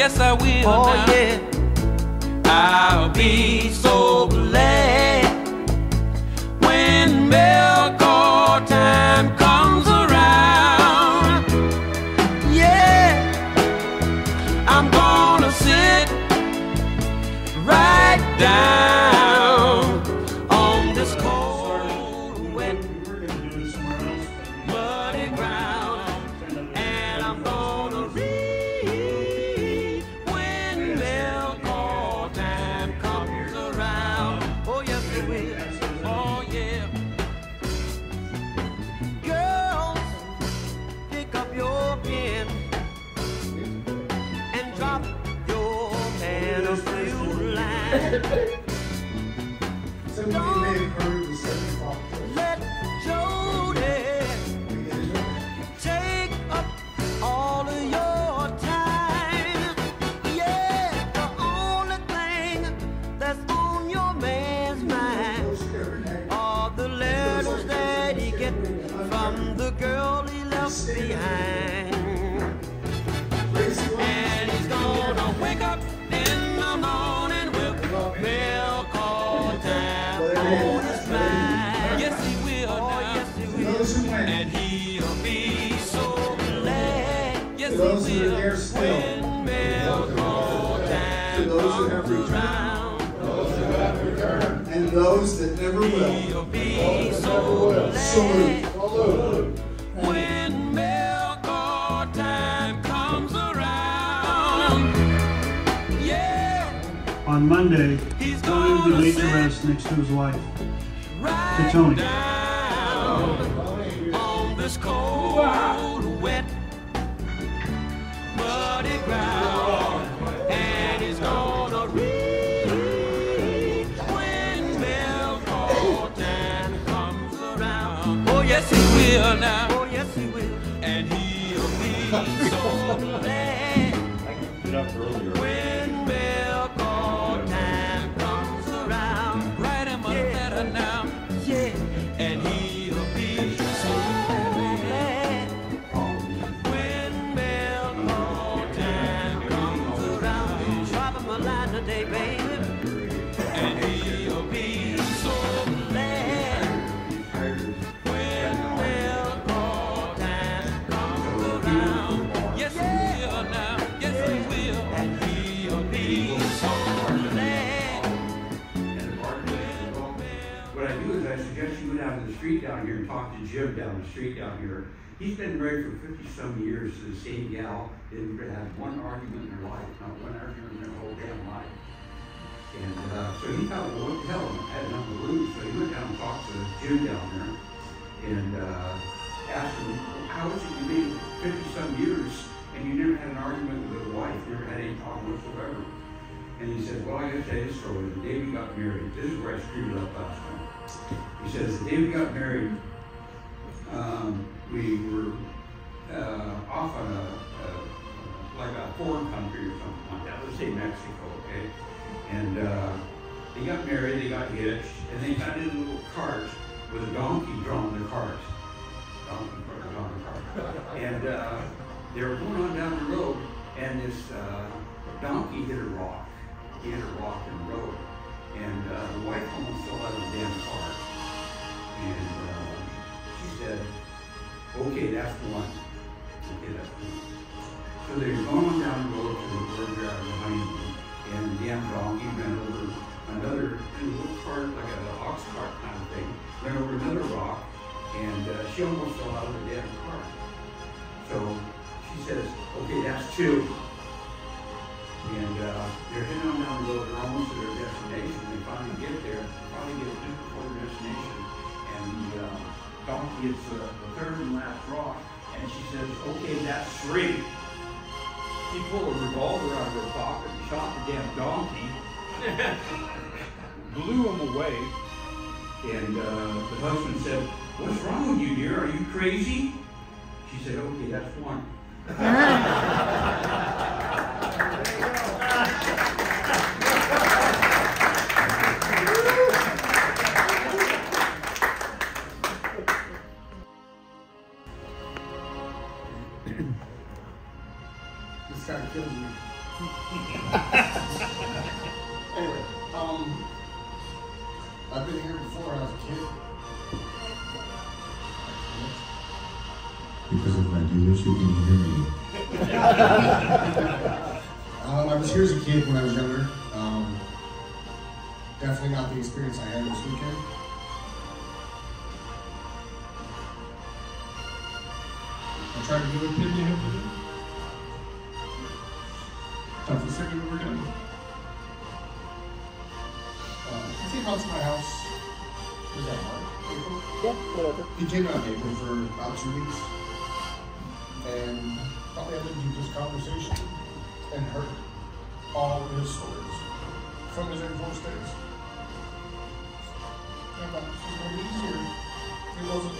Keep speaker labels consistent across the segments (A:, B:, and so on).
A: yes I will.
B: Oh
A: now.
B: yeah.
A: I'll be so glad when milk or time comes around.
B: Yeah.
A: I'm gonna sit right down on this cold, wet, muddy ground, and I'm gonna read when milk or time comes around.
B: Oh yes it will.
A: Oh yeah.
B: Girls, pick up your pen and drop your pen a few lines. Let Jody take up all of your time. Yeah, the only thing that's on your man's mind are the letters that he get from the girl he left behind.
A: And he's gonna wake up in the morning with milk or time on his mind. Yes, he will
B: Oh,
A: now.
B: yes, he will.
A: And he'll be so glad. Yes,
C: those
A: he
C: who are
A: will.
C: there still.
A: When milk or time
C: To those who have
A: comes
C: returned.
A: around,
C: And those that never will.
A: he'll be so
C: Salute.
A: glad. When milk or time comes around, yeah,
D: On Monday,
A: he's
D: Tony would be
A: gonna
D: laid to
A: sit
D: rest next to his wife.
A: right
D: Tony.
A: down on this cold, wet, muddy ground, and he's gonna read when milk or time comes around. Oh yes, he will now.
B: Oh yes he will.
A: And he'll be so glad when milk or time comes around. Write him a letter now,
B: Yeah.
A: and he'll be so glad when milk or time comes around.
B: Drop him a line today, baby.
A: And he'll be so glad when milk or time comes around. Yes, he will now. Yes, he will. And he'll be so glad.
E: What I do is I suggest you go down to the street down here and talk to Jim down the street down here. He's been married for 50-some years to the same gal. Didn't have one argument in their life, not one argument in their whole damn life. And so he thought, well, what the hell, I had nothing to lose. So he went down and talked to Jim down there and asked him, how is it you made 50-some years and you never had an argument with a wife, never had any problem whatsoever? And he said, well, I gotta tell you this story. The day we got married, this is where I screwed it up last time. He says, the day we got married, we were off on like a foreign country or something like that. Let's say Mexico, okay? And they got married, they got hitched, and they got in a little cart with a donkey drawn the cart. Donkey drawn the cart. And they were going on down the road, and this donkey hit a rock. He hit a rock in the road. And the wife almost fell out of the damn car. And she said, okay, that's one. Okay, that's one. So they were going down the road to the burger behind them. And the damn donkey ran over another little cart, like an ox cart kind of thing, ran over another rock, and she almost fell out of the damn car. So she says, okay, that's two. And they're heading on down the road, they're almost at their destination. They finally get there, finally get just before their destination, and the donkey hits the third and last rock, and she says, okay, that's three. She pulled a revolver out of her pocket and shot the damn donkey, blew him away, and the husband said, what's wrong with you, dear? Are you crazy? She said, okay, that's one.
C: This guy kills me.
F: Anyway, I've been here before when I was a kid.
C: Because if I do this, you can hear me.
F: I was here as a kid when I was younger. Definitely not the experience I had this weekend. I tried to do what Pidgey had to do. Time for the second we're done. He came out to my house. Was that March? April?
G: Yeah, whatever.
F: He came out in April for about 2 weeks. And probably had a deepest conversation and heard all of his stories from his Air Force days. And I thought this was going to be easier. It wasn't.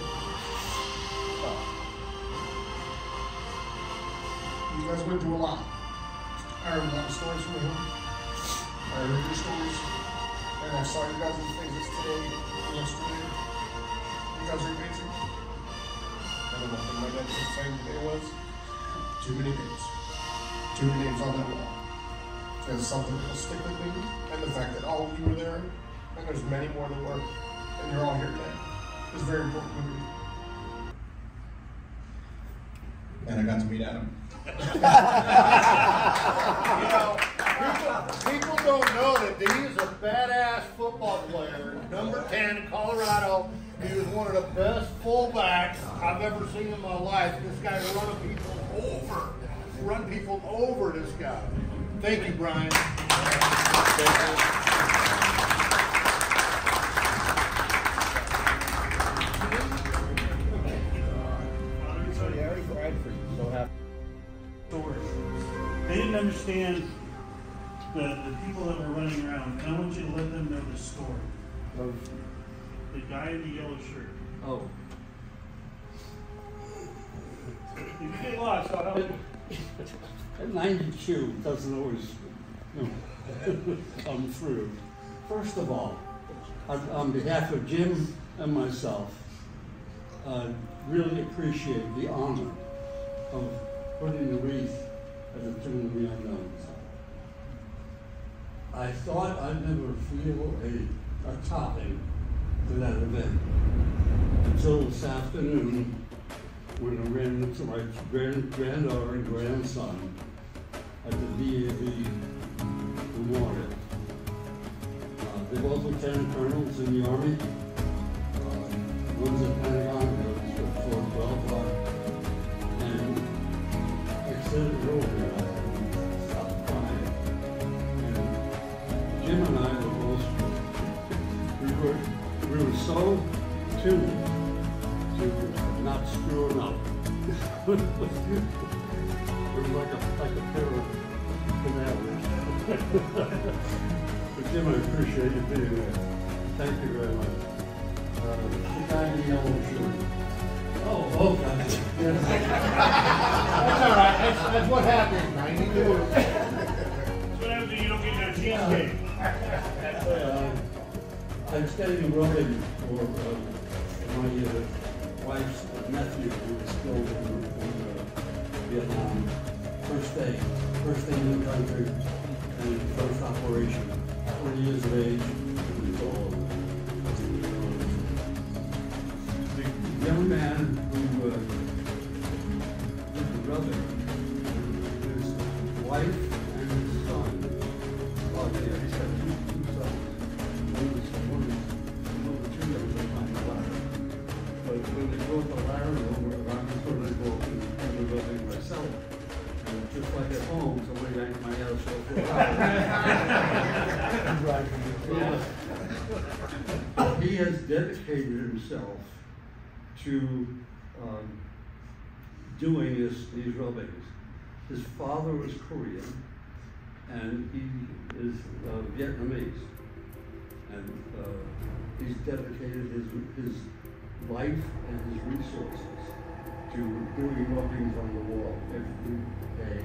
F: You guys went through a lot. I heard a lot of stories from him. I heard your stories. And I saw you guys' faces today and yesterday. You guys are amazing. And the one thing my dad kept saying today was, too many names. Too many names on that wall. There's something that will stick with me. And the fact that all of you were there, and there's many more that were, and you're all here today, is very important to me. And I got to meet Adam.
H: You know, people don't know that he is a badass football player. Number 10, Colorado. He was one of the best fullbacks I've ever seen in my life. This guy run people over, this guy. Thank you, Brian.
D: They didn't understand the people that were running around, and I want you to let them know the story of the guy in the yellow shirt.
I: Oh.
D: If you get lost, I'll help you.
I: At 92 doesn't always come through. First of all, on behalf of Jim and myself, really appreciate the honor of putting the wreath at the Tomb of the Unknowns. I thought I'd never feel a topping to that event until this afternoon when I ran into my granddaughter and grandson at the DAV Memorial. They're both lieutenant colonels in the Army. One's at Pentagon, the other's at Fort Belvoir. And I said it earlier, I stopped crying. And Jim and I were both, we were so tuned to not screwing up. It was like a pair of cadavers. But Jim, I appreciate you being there. Thank you very much. The guy in the yellow shirt. Oh, okay. Yes.
H: That's all right. That's what happens, man. You do it.
D: That's what happens when you don't get that cheesecake.
I: I was getting a rubbing for my wife's nephew who was killed in Vietnam. First day in the country, and first operation. 40 years of age, he was all over. The young man who did the rubbing, his wife and his son, oh yeah, he said two sons. One was the two that was behind the ladder. But when they brought the ladder over, I was going to go and the rubbing myself. And just like at home, somebody yanked my ass off the ladder. He has dedicated himself to doing these rubbings. His father was Korean, and he is Vietnamese. And he's dedicated his life and his resources to doing rubbings on the wall every day.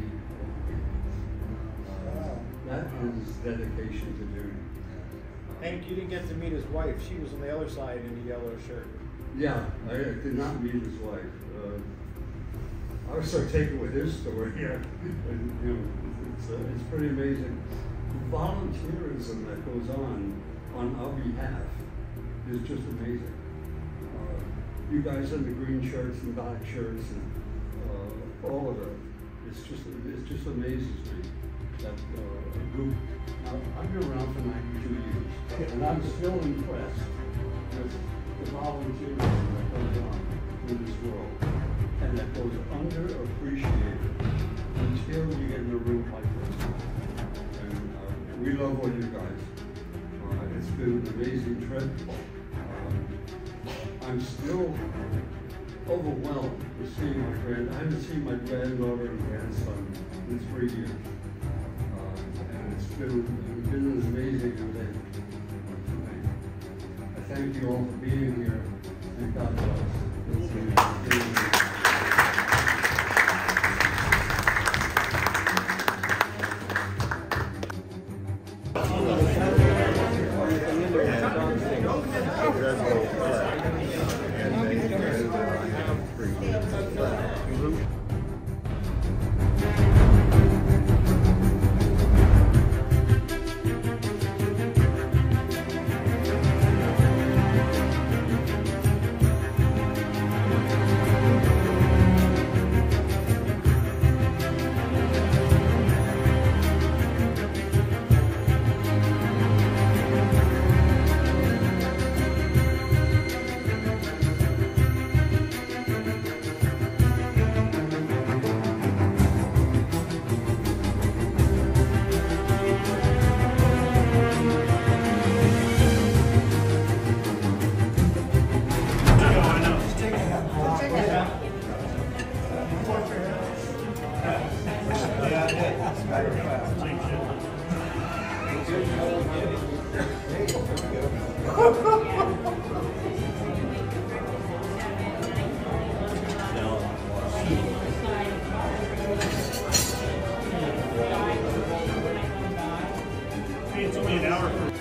I: That is dedication to duty.
H: Hank, you didn't get to meet his wife. She was on the other side in the yellow shirt.
I: Yeah, I did not meet his wife. I was so taken with his story here. And, you know, it's pretty amazing. The volunteerism that goes on our behalf is just amazing. You guys in the green shirts and black shirts and all of it, it just amazes me that a group. Now, I've been around for 92 years, and I'm still impressed with the volunteerism that goes on in this world, and that goes underappreciated until you get in a room like this. And we love all you guys. It's been an amazing trip. I'm still overwhelmed with seeing I haven't seen my granddaughter and grandson in 3 years. And it's been as amazing as anything for me. I thank you all for being here, and God bless.
D: It's only an hour for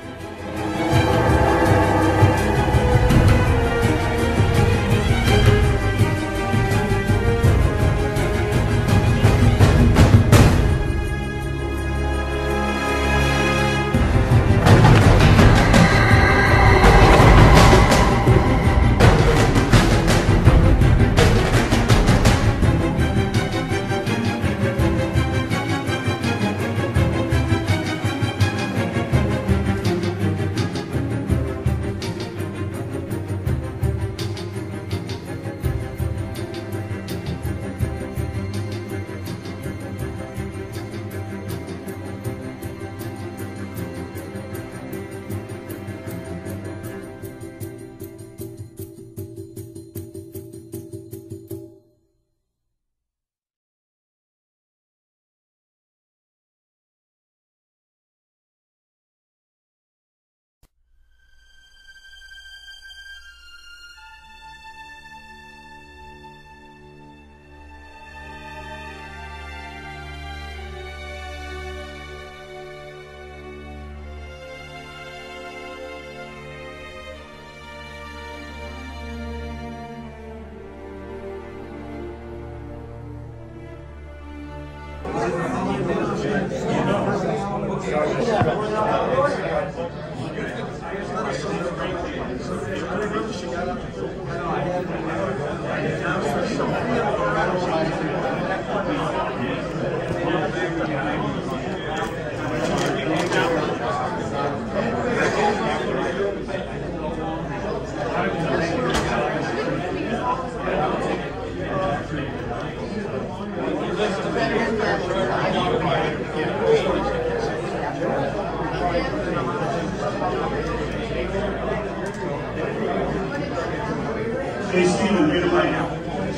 D: Hey, Steven, get it right now.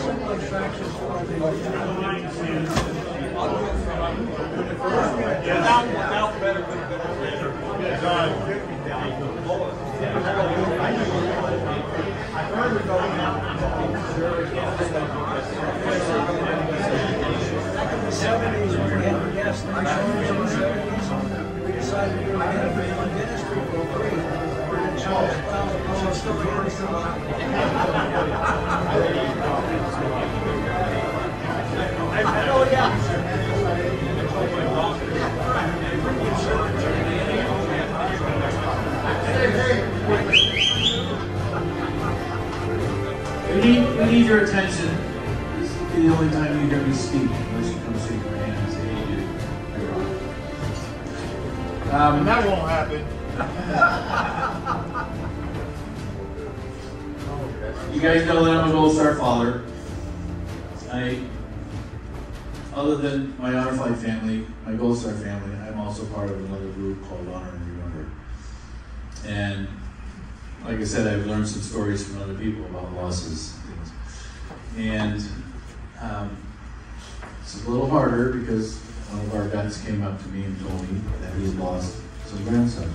G: We decided to go ahead and dentistry for free. We're
J: your attention, this will be the only time you hear me speak, unless you come shake my hand and say, hey, dude, you're wrong.
H: And that won't happen.
J: You guys know that I'm a Gold Star father. Other than my Honor Flight family, my Gold Star family, I'm also part of another group called Honor and Remember. And like I said, I've learned some stories from other people about losses and things. And it's a little harder because one of our vets came up to me and told me that he had lost some grandson.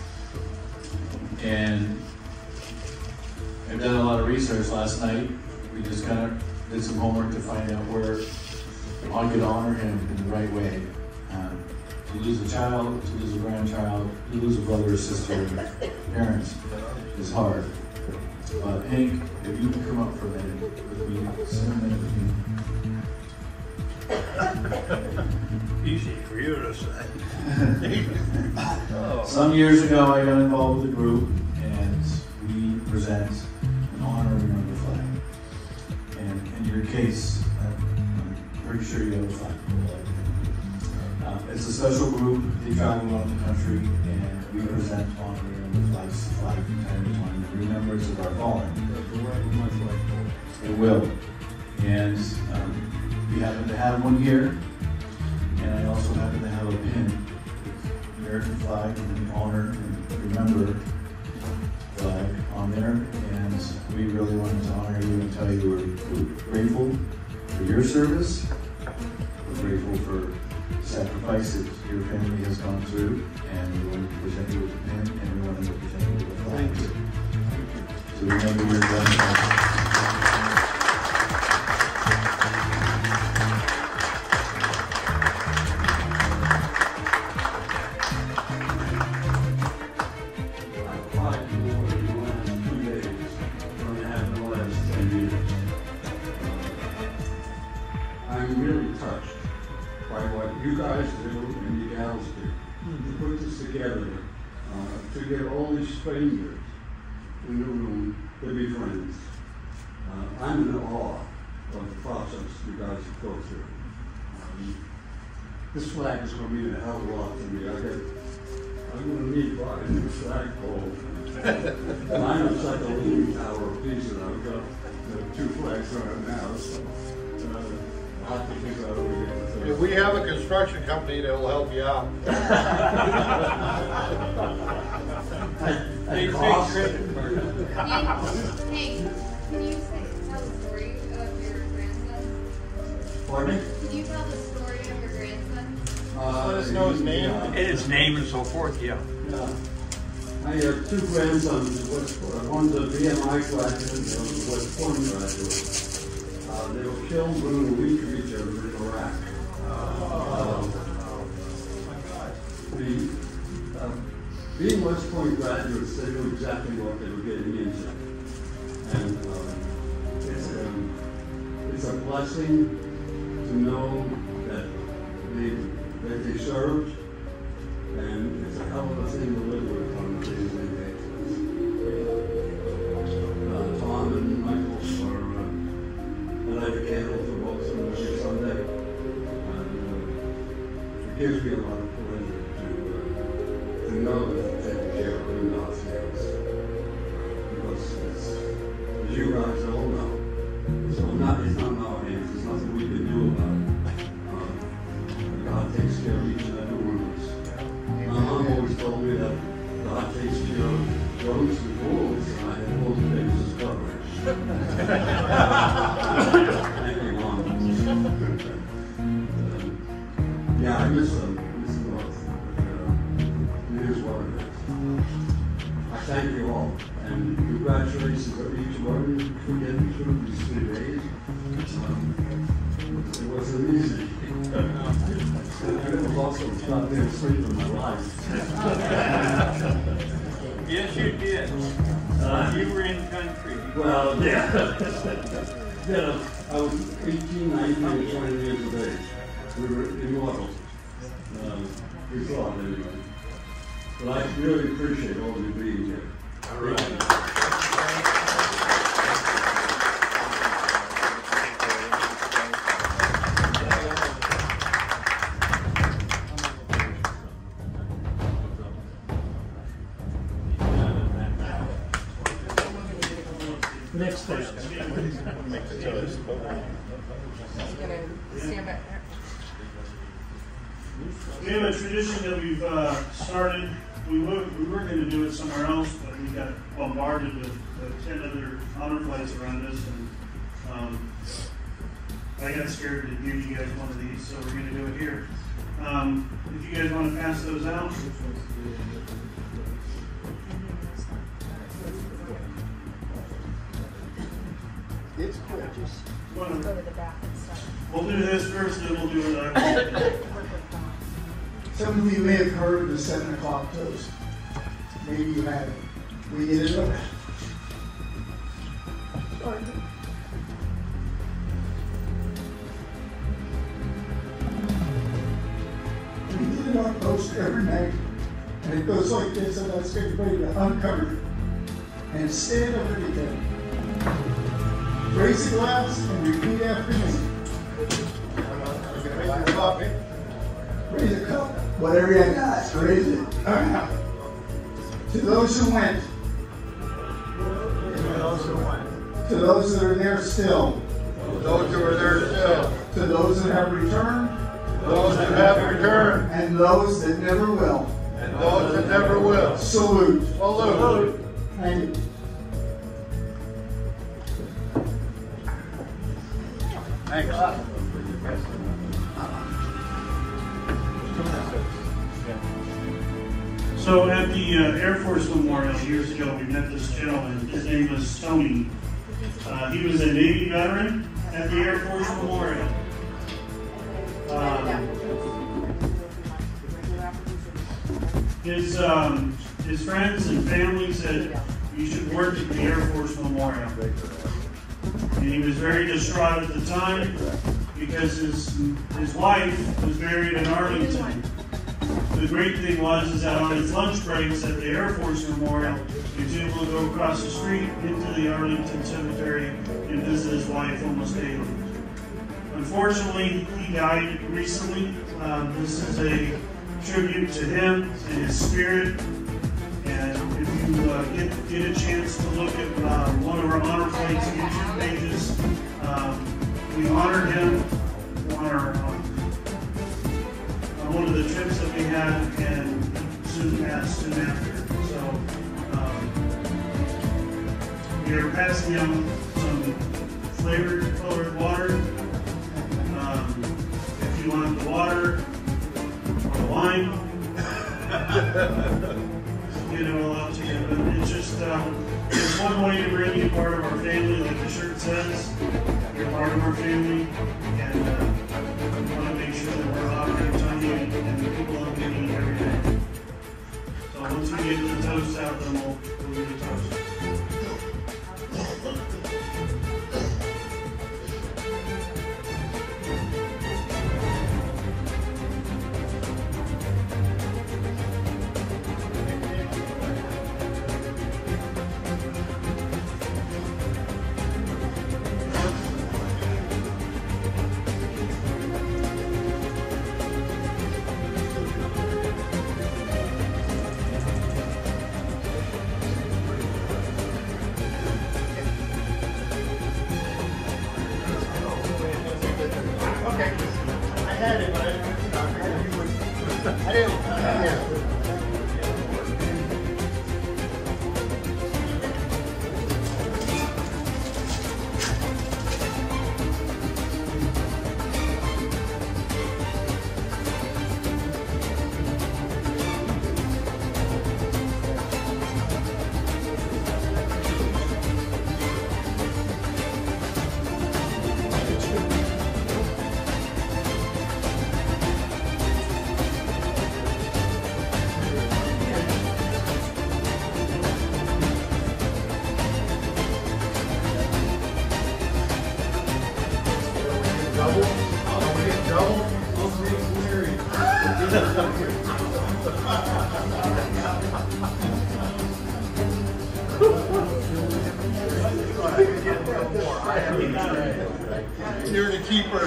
J: And I've done a lot of research last night. We just kind of did some homework to find out where I could honor him in the right way. To lose a child, to lose a grandchild, to lose a brother or sister, and parents is hard. But Hank, if you can come up for a minute with me, sing a minute with me.
H: Easy for you to say.
J: Some years ago, I got involved with a group, and we present an Honor and Remember flag. And in your case, I'm pretty sure you have a flag. It's a special group. They travel around the country, and we present Honor and Remember flags from time to time in remembrance of our fallen. It will. And we happen to have one here, and I also happen to have a pin, American flag, and the Honor and Remember flag on there. And we really wanted to honor you and tell you we're grateful for your service. We're grateful for sacrifice that your family has gone through, and we want to present you with a pin, and we want to present you with a flag. So remember your grandfather.
I: I'm really touched by what you guys do and you gals do to put this together, to get all these strangers in the room to be friends. I'm in awe of the process you guys have go through. This flag is going to mean a hell of a lot to me. I'm going to need a new flagpole. Mine is like a leaning tower piece, and I've got the two flags on it now. So, I have to think about it.
H: If we have a construction company that will help you out.
K: Hey, can you tell the story of your grandson?
I: Pardon me?
K: Can you tell the story of your grandson?
H: Let us know his name.
L: And his name and so forth, yeah.
I: I have two grandsons. One's a BMI graduate and the other was a West Point graduate. They were killed within a week of each other in Iraq. Being West Point graduates, they knew exactly what they were getting into. And it's a blessing to know that they served, and it's a hell of a thing to live with on a daily basis. Tom and Michael are light candle for both of us every Sunday. And it gives me a lot of pleasure to know that they take care of in God's hands. Because as you guys all know, it's not in our hands. There's nothing we can do about it. God takes care of each and every one of us. My mom always told me that God takes care of goats and bulls, and I had both bases covered. Yeah, I miss them. It is what it is. I thank you all, and congratulations to each one for getting through these 3 days. It wasn't easy. It was also goddamn sleep in my life.
L: Yes, you did. You were in country.
I: Well, yeah. Yeah, I was 18, 19, and 20 years of age. We were immortal. We thought, anyway. But I really appreciate all of you being here.
H: All right.
D: questions. We have a tradition that we've started. We were going to do it somewhere else, but we got bombarded with 10 other honor flights around us, and I got scared to give you guys one of these, so we're going to do it here. If you guys want to pass those out.
F: It's quick. Just
K: go to the back and stuff.
D: We'll do this first, then we'll do it.
M: Some of you may have heard of the 7 o'clock toast. Maybe you haven't. We get it up. We get it on toast every night. And it goes like this, and that's everybody to uncover it. And stand up again. Raise the glass and repeat after me. Raise a cup. Whatever you got, raise it. To those who went. To those that are there still.
H: Those who are there still.
M: To those that have returned.
H: Those that have returned.
M: And those that never will.
H: And those that never will.
M: Salute.
H: Salute.
M: Thank you.
H: Thanks.
D: So at the Air Force Memorial years ago, we met this gentleman. His name was Tony. He was a Navy veteran at the Air Force Memorial. His friends and family said, you should work at the Air Force Memorial. And he was very distraught at the time because his wife was married in Arlington. The great thing was that on his lunch breaks at the Air Force Memorial, he was able to go across the street into the Arlington Cemetery and visit his wife almost daily. Unfortunately, he died recently. This is a tribute to him and his spirit. And if you get a chance to look at one of our honor flights YouTube pages, we honored him on one of the trips that we had, and soon after. So we are passing him some flavored colored water. If you want the water or the wine, get it all out to you. But it's just it's one way to bring you part of our family, like the shirt says. You're part of our family, and we want to make sure that we're honoring Tony and the people of Guinea every day. So once we get the toast out, then we'll do the toast.
H: You're the keeper.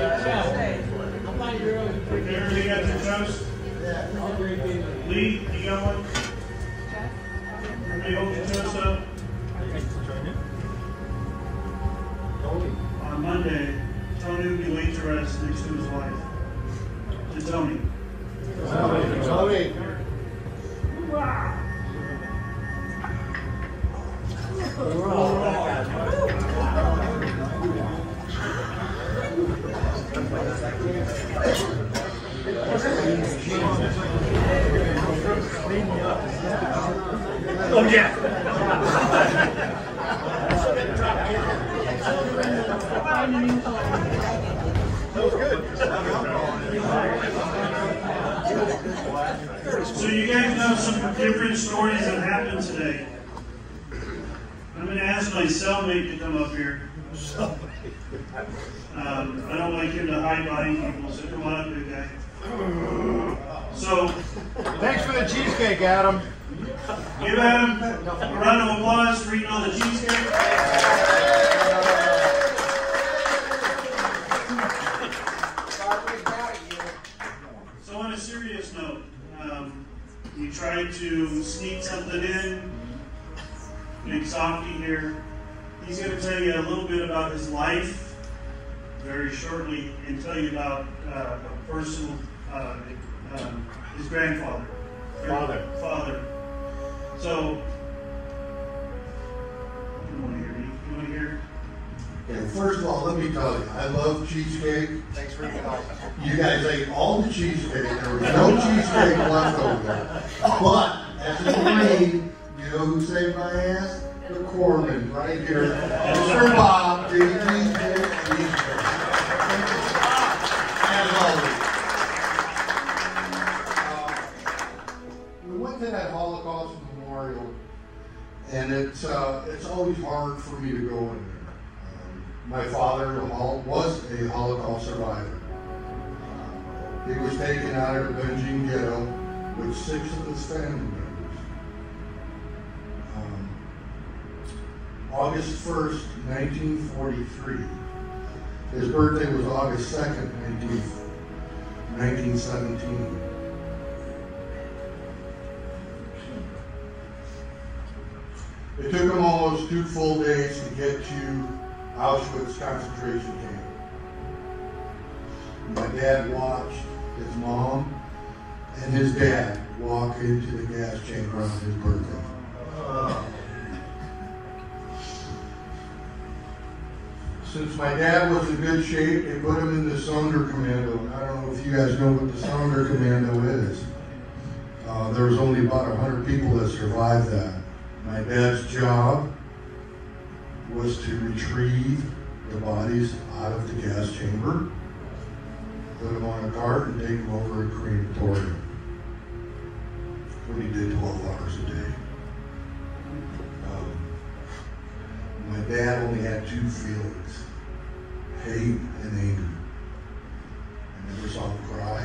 D: Everybody got your toast? Lee, you got one? Everybody hold your toast up. to rest next to his wife. To Tony.
H: Tony.
D: Oh, yeah. So you guys know some different stories that happened today. I'm going to ask my cellmate to come up here. I don't like him to hide behind people, so come on up, big guy. So,
H: thanks for the cheesecake, Adam.
D: Give Adam a round of applause for eating all the cheesecake. So on a serious note, you tried to sneak something in. Big Softy here. He's going to tell you a little bit about his life very shortly and tell you about a personal, his grandfather. Father. So, you want to hear me? You want to hear?
H: Okay, first of all, let me tell you, I love cheesecake. Thanks for your help. You guys ate all the cheesecake. There was no cheesecake left over there. But, as a Marine, you know who saved my ass? The Corpsman, right here. Mr. Bob, the cheesecake. As always. We went to that Holocaust memorial, and it's always hard for me to go in there. My father was a Holocaust survivor. He was taken out of the Benjin ghetto with 6 of his family members. August 1st, 1943. His birthday was August 2nd, 1917. It took him almost 2 full days to get to Auschwitz concentration camp. My dad watched his mom and his dad walk into the gas chamber on his birthday. Since my dad was in good shape, they put him in the Sonderkommando. I don't know if you guys know what the Sonderkommando is. There was only about 100 people that survived that. My dad's job was to retrieve the bodies out of the gas chamber, put them on a cart, and take them over to crematorium. What he did 12 hours a day. My dad only had 2 feelings, hate and anger. I never saw him cry.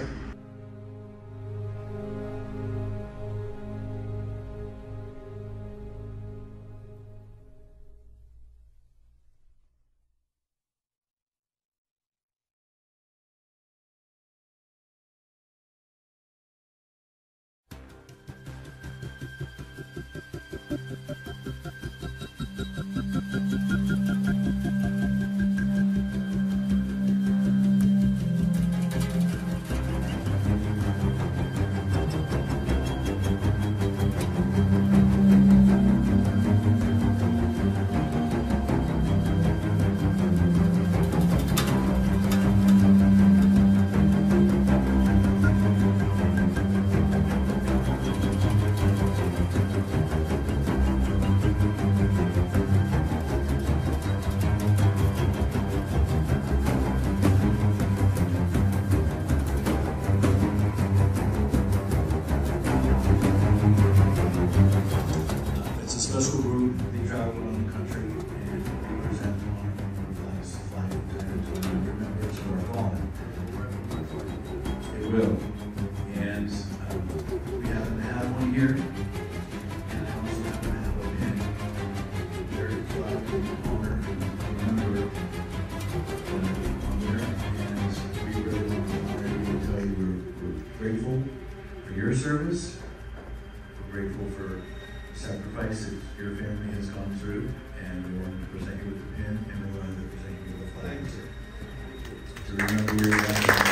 J: Special group, they travel around the country and represent on flags, flag lieutenants, and members who are fallen. They will. And we happen to have one here, and I also happen to have a pin. Very flag honor, remember on there, and we really want to honor you and tell you we're grateful for your service. We're grateful for sacrifice that your family has gone through, and we want to present you with the pin, and we want to present you with the flag too. to remember your grandson.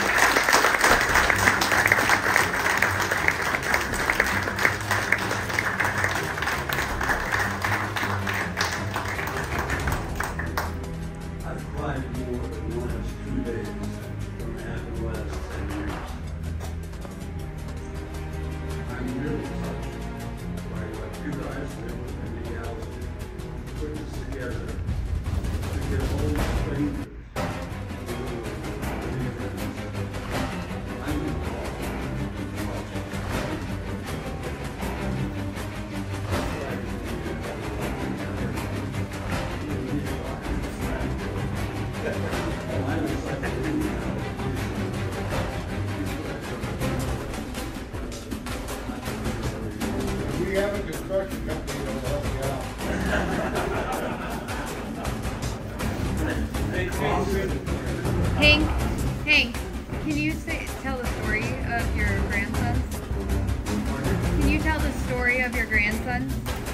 I: I've cried more in the last 2 days than I have in the last 10 years. I'm really touched by what you guys do and the gals put this together to get old strangers.
H: We have a construction company that'll help you out.
K: Hank, can you tell the story of your grandsons? Can you tell the story of your grandsons?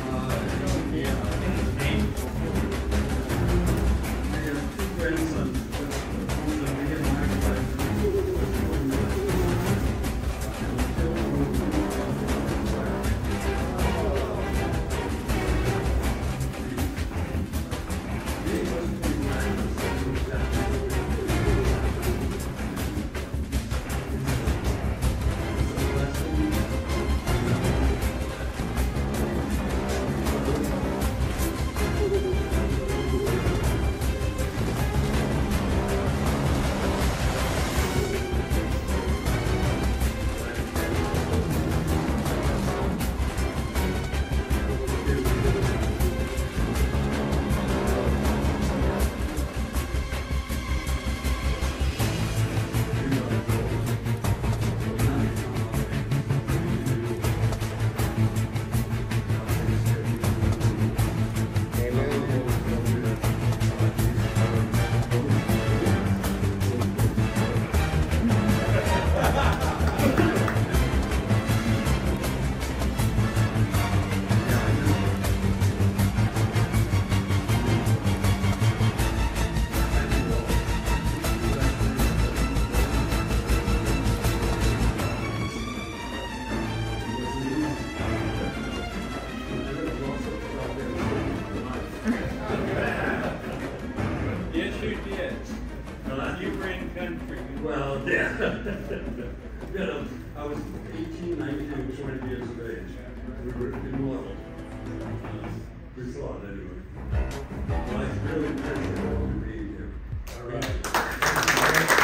L: Yes, you did. You were in country.
I: Well, yeah. You know, I was 18, 19, 20 years of age. We were in love. We thought, anyway. Well, I really appreciate all you being here. All right.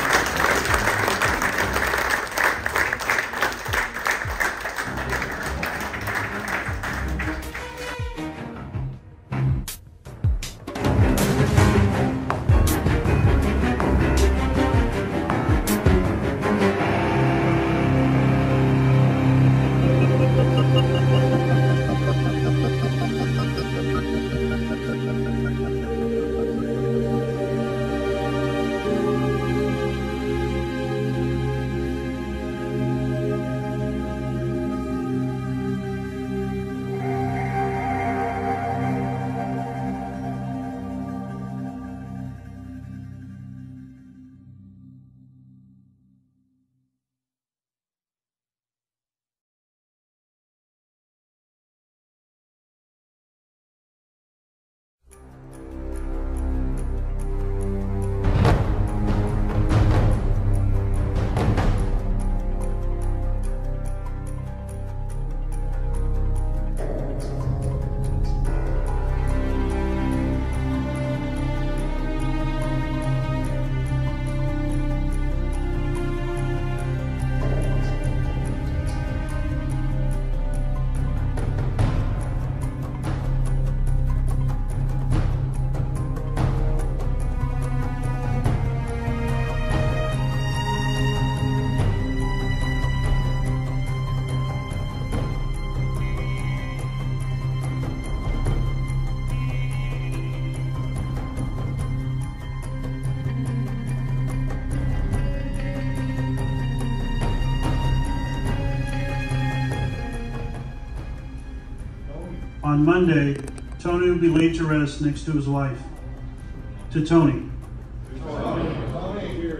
D: On Monday, Tony will be laid to rest next to his wife. To Tony.
H: Tony.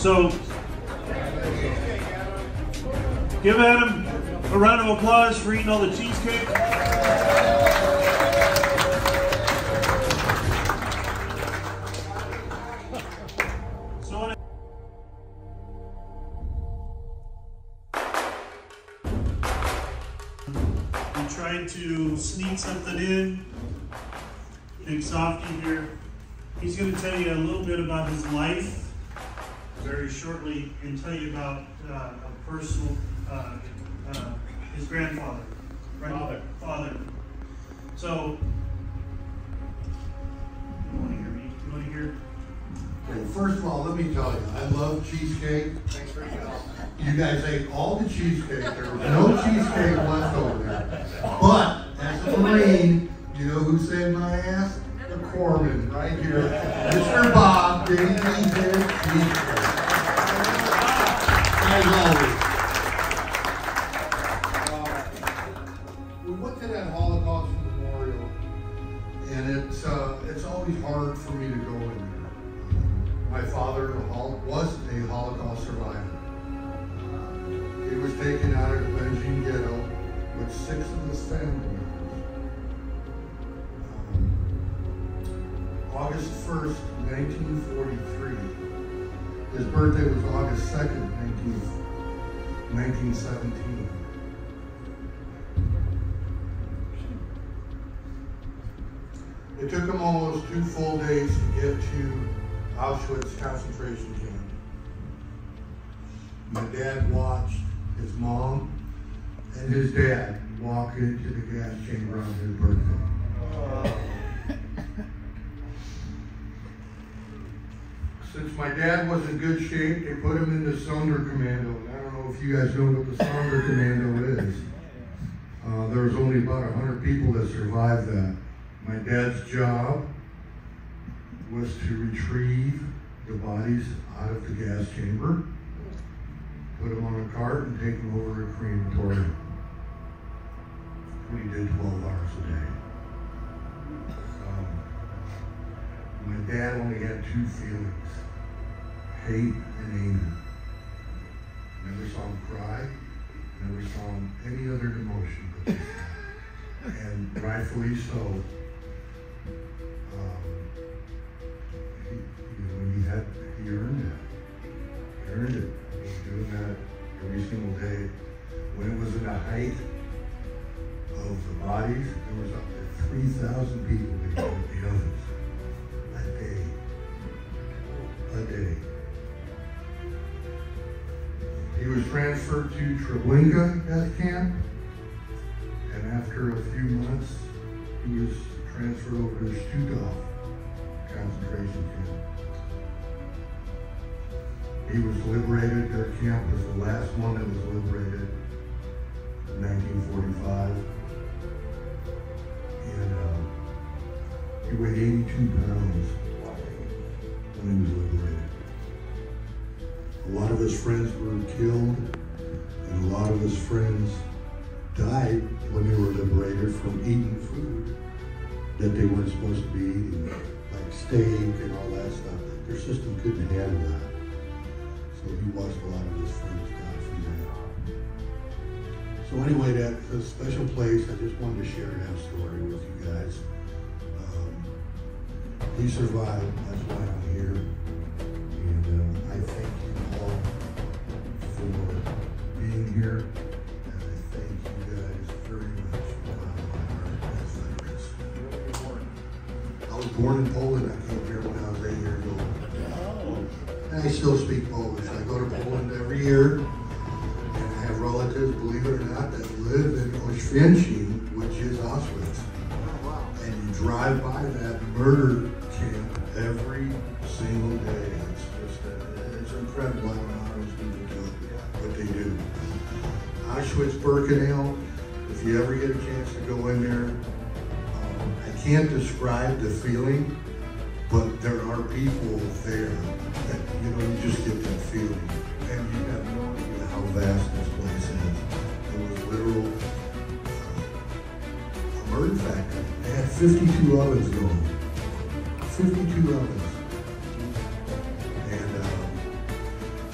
D: So, give Adam a round of applause for eating all the cheesecake. We tried to sneak something in. Big Softy here. He's going to tell you a little bit about his life very shortly and tell you about a personal, his grandfather. Right? Father. So, you want to hear me? You want to hear?
H: Well, first of all, let me tell you, I love cheesecake. Thanks for your help. You guys ate all the cheesecake. There was no cheesecake left over there. But, as a Marine, you know who saved my ass? The corpsman, right here. Mr. Bob didn't eat his cheesecake. As always. We went to that Holocaust memorial, and it's always hard for me to go in there. My father was a Holocaust survivor. He was taken out of the Benjamin Ghetto with 6 of his family members. August 1st, 1943. His birthday was August 2nd, 1917. It took him almost 2 full days to get to Auschwitz concentration camp. My dad watched his mom and his dad walk into the gas chamber on his birthday. Since my dad was in good shape, they put him in the Sonderkommando. I don't know if you guys know what the Sonderkommando is. There was only about 100 people that survived that. My dad's job was to retrieve the bodies out of the gas chamber, put them on a cart, and take them over to a crematorium. We did 12 hours a day. My dad only had 2 feelings, hate and anger. Never saw him cry, never saw him any other emotion but this. And rightfully so. He earned that. He earned it. He was doing that every single day. When it was in the height of the bodies, there was up to 3,000 people being put in the ovens. A day. He was transferred to Treblinka death camp, and after a few months, he was transferred over to Stuttgart concentration camp. He was liberated. Their camp was the last one that was liberated in 1945. And he weighed 82 pounds when he was liberated. A lot of his friends were killed, and a lot of his friends died when they were liberated from eating food that they weren't supposed to be eating, like steak and all that stuff. Their system couldn't handle that. So he watched a lot of his friends die from that. So anyway, that's a special place. I just wanted to share that story with you guys. He survived, that's why I'm here. And I thank you all for being here. And I thank you guys very much for allowing my heart as veterans. I was born in Poland. I came here when I was 8 years old. And I still speak Polish. I go to Poland every year, and I have relatives, believe it or not, that live in Oświęcim, which is Auschwitz. And you drive by that murder camp every single day. It's just, it's incredible how honest people do what they do. Auschwitz-Birkenau, if you ever get a chance to go in there, I can't describe the feeling, but there are people there that, you know, you just get that feeling. And you have no idea how vast this place is. It was literal a murder factory. They had 52 ovens going. 52 ovens. And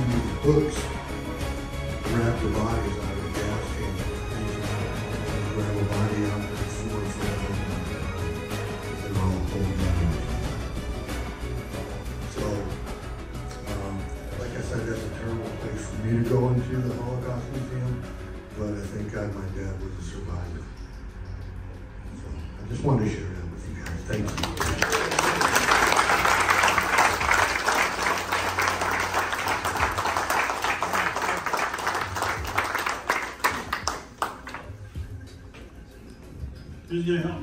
N: use hooks to wrap the bodies out of the gas chamber. Grab a body out of the floor forever, and they're all pulled down. So, like I said, that's a terrible place for me to go into, the Holocaust Museum, but I thank God my dad was a survivor. So, I just wanted to share that with you guys. Thank you.
D: Who's gonna help?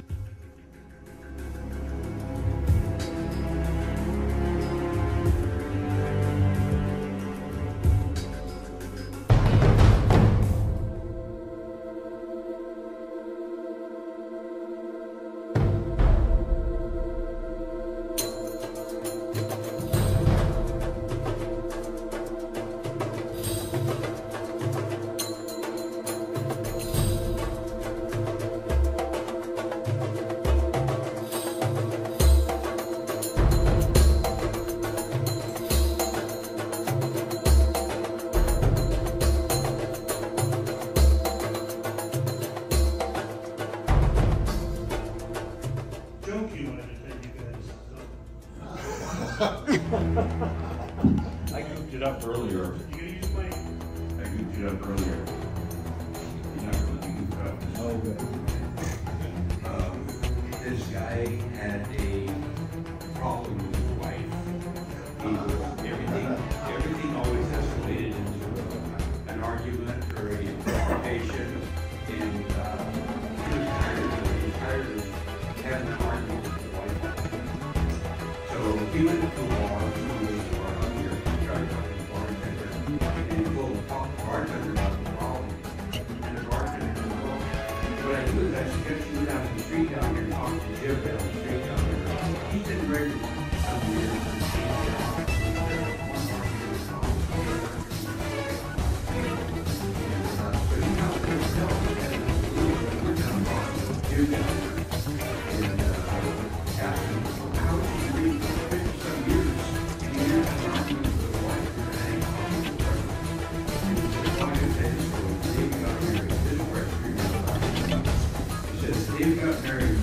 E: I goofed it up earlier. I goofed it up earlier. You're not really goofed up. Oh, good. This guy had a problem with his wife. Everything always escalated into an argument or a confrontation, and he was tired of having an argument with his wife. So he went to the bar. Down here, talking to Jim down the street down there. He's been ready for some years. He got married.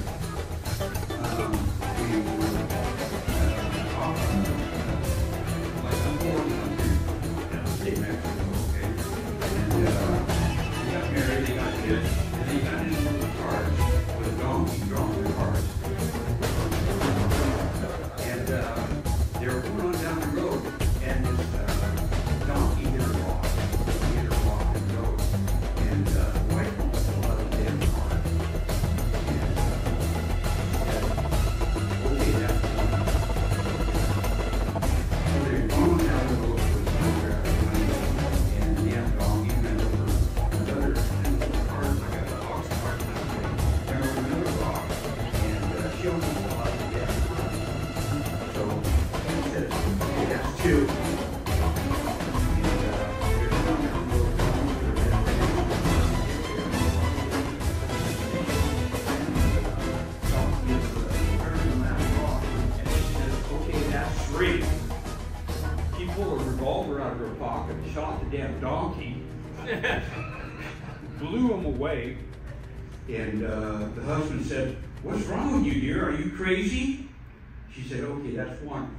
E: She pulled a revolver out of her pocket, shot the damn donkey, blew him away, and the husband said, "What's wrong with you, dear? Are you crazy?" She said, "Okay, that's one."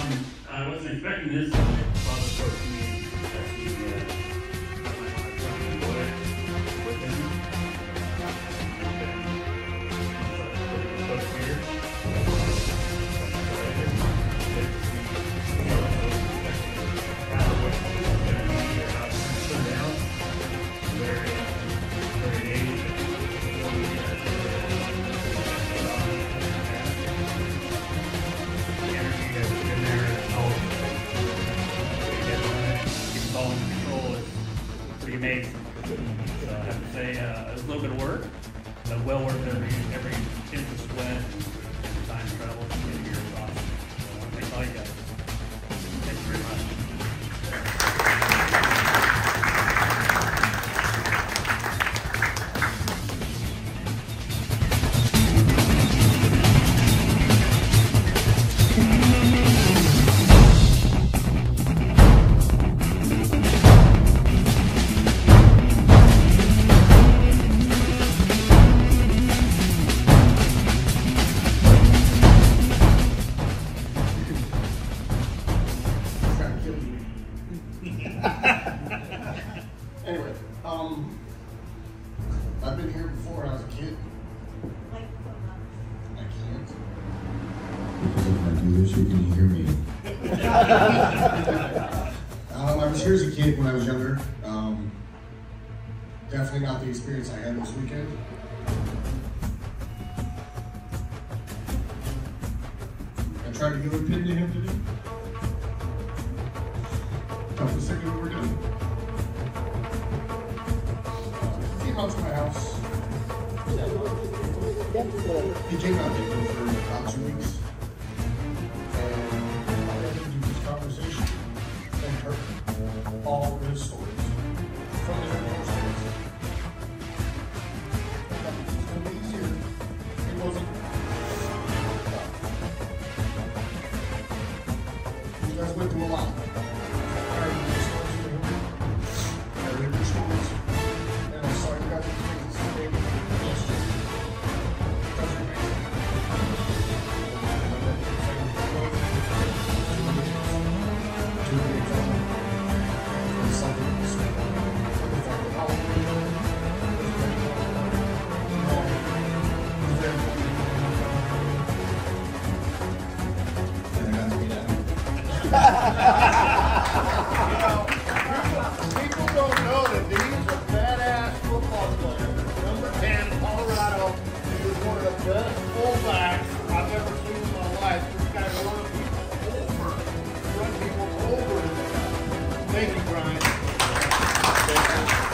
L: I wasn't expecting this. Father spoke to me that he might want to come and work with him. Spoke here. Amazing. So I have to say, it was a little bit of work, but well worth every inch of sweat and time travel to get here. It's awesome. So I want to thank all you guys. Thank you very much.
F: Anyway, I've been here before when I was a kid. I can't.
C: Because if I do this, you can hear me.
F: I was here as a kid when I was younger. Definitely not the experience I had this weekend. I tried to give a pin to him today. Tough the second we were done. Came out to my house. He came out there for about 2 weeks. And I had to do this conversation and heard all of his stories from his own experience. I thought this was going to be easier. It wasn't. You guys went through a lot. I heard your stories from him. I heard your stories. And I saw you guys' faces today. Yesterday. That's amazing.
H: People don't know that he's a badass football player. Number 10, Colorado. He was one of the best fullbacks I've ever seen in my life. This guy run people over. Run people over. Thank you, Brian. Thank you.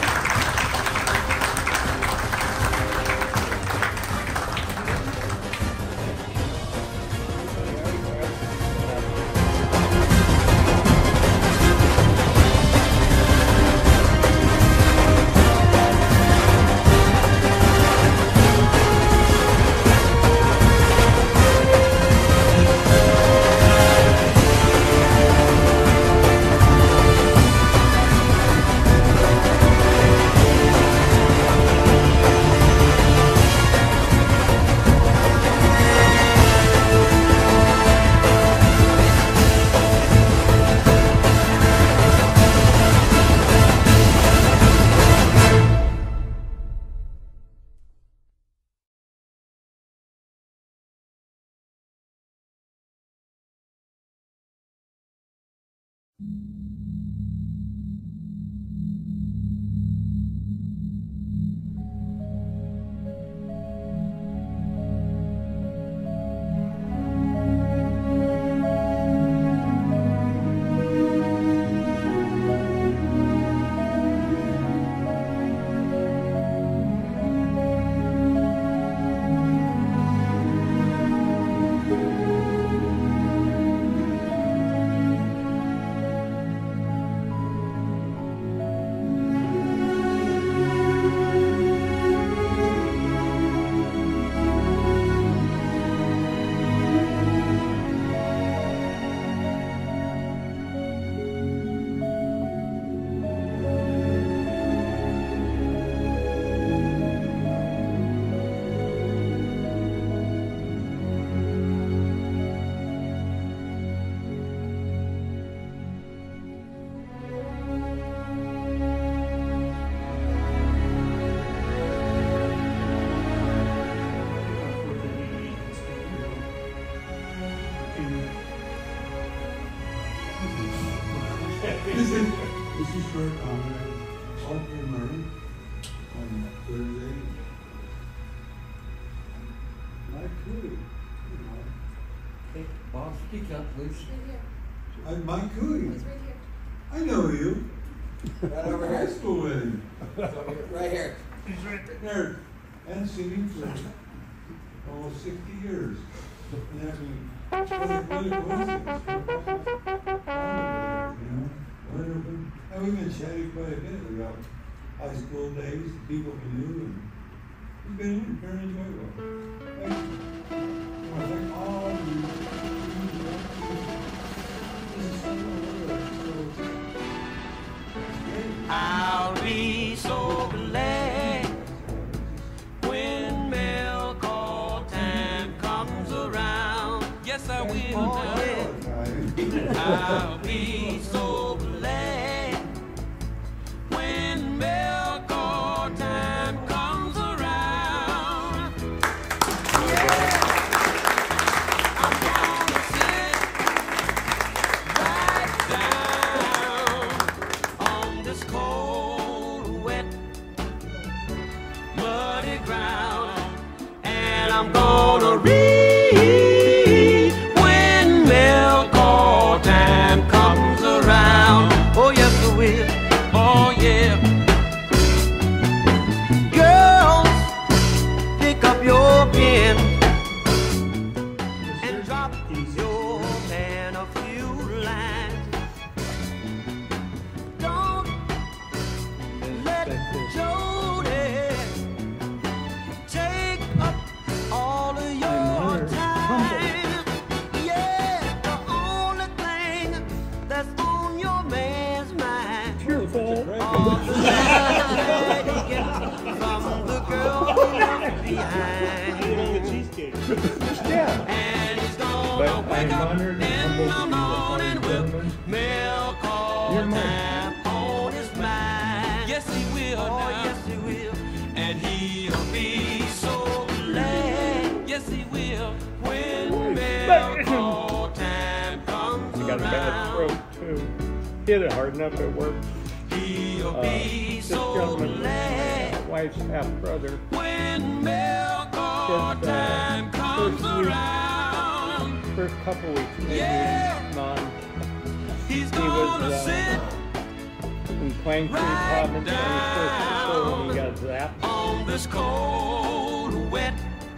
O: This is for Arthur and Murray on Thursday. Mike Cooey.
I: Hey, Bob, speak up, please.
O: I'm Mike Cooey.
P: He's right here.
O: I know you.
P: Right over
O: High
P: here.
O: school with him.
P: Right here.
O: He's right there. And seen him for almost 60 years. And I mean, what a coincidence. Wonderful. And we've been chatting quite a bit about high school days, people we knew, and it's been very enjoyable. Thank you. I want to thank all of you. This is so
B: I'll be so glad when mail call time comes around. Yes, I will. I'll be so glad when mail call time comes around. Yeah. I'm gonna sit right down on this cold, wet, muddy ground, and I'm gonna read when mail call time comes around. Oh yes, I will. Oh yeah. Girls, pick up your pen and drop your pen a few lines. Don't let Jody take up all of your time. Yeah, the only thing that's on your man's mind. It's your fault. All the that he gets from the girl he left behind. And he's gonna wake up in the morning with mail call time on his mind. Yes, he will. Oh, yes, he will. And he'll be so glad. Yes, he will. When mail call time comes
Q: I got a bad
B: around.
Q: throat too. Hit it hard enough at work.
B: He'll be
Q: This
B: so
Q: gentleman,
B: glad
Q: my wife's half brother.
B: when mail call time comes around.
Q: First couple weeks, maybe
B: Yeah.
Q: non.
B: He's
Q: He
B: gonna
Q: was
B: sit
Q: in Plain Creek Province when he first was when he got zapped.
B: on this cold, wet,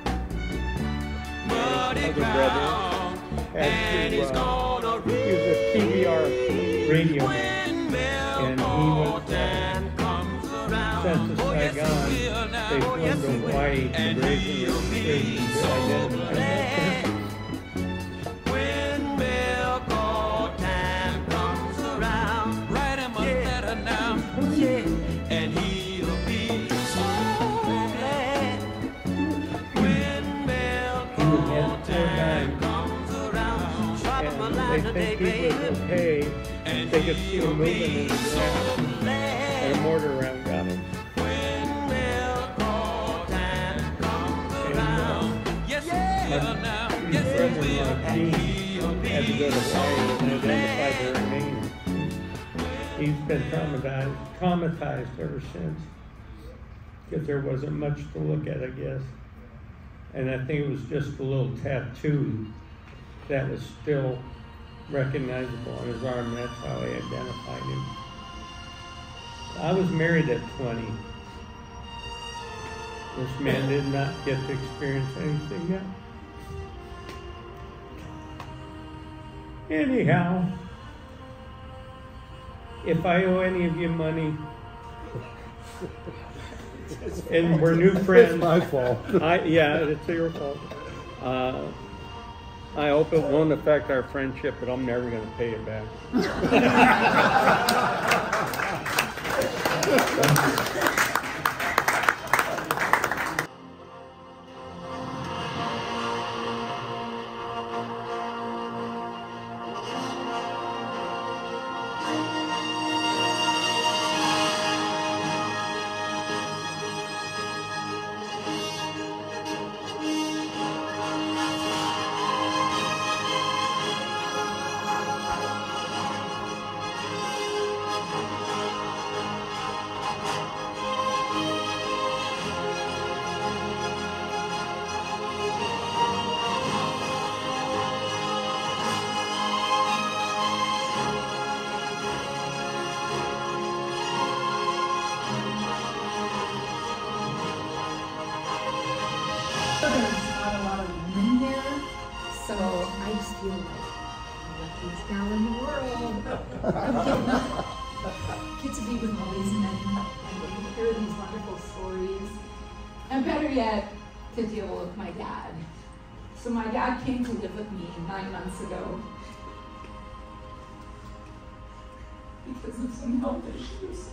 B: muddy
Q: Other
B: ground,
Q: brother had
B: and
Q: to,
B: he's gonna
Q: he was a PBR radio man,
B: when mail
Q: and he
B: call
Q: was
B: time comes around.
Q: sent to
B: Oh, yes,
Q: Saigon.
B: he will now.
Q: They
B: Oh,
Q: flew
B: yes,
Q: him
B: he
Q: to
B: will.
Q: Hawaii to
B: And
Q: raise
B: he'll
Q: him
B: be
Q: to
B: so
Q: identify
B: glad
Q: him.
B: when mail call time comes around. Write him a letter now. Yeah. And he'll be so glad when mail call time comes around. Drop him a
Q: And
B: line
Q: they
B: today,
Q: think he was
B: baby.
Q: okay. They could see him moving in the grass, and a mortar round got him.
B: When mail call time comes around. Yes, he will now. Yes, he will. And he'll
Q: Had to go to
B: be so
Q: Hawaii and identify
B: glad.
Q: their names. He's been traumatized ever since. Because there wasn't much to look at, I guess. And I think it was just a little tattoo that was still recognizable on his arm. That's how I identified him. I was married at 20. This man did not get to experience anything yet. Anyhow, if I owe any of you money, and we're new friends.
R: It's my fault.
Q: Yeah, it's your fault. I hope it won't affect our friendship, but I'm never going to pay it back.
R: feel like I'm the luckiest gal in the world. Get to be with all these men and hear these wonderful stories. And better yet, to deal with my dad. So my dad came to live with me 9 months ago because of some health issues.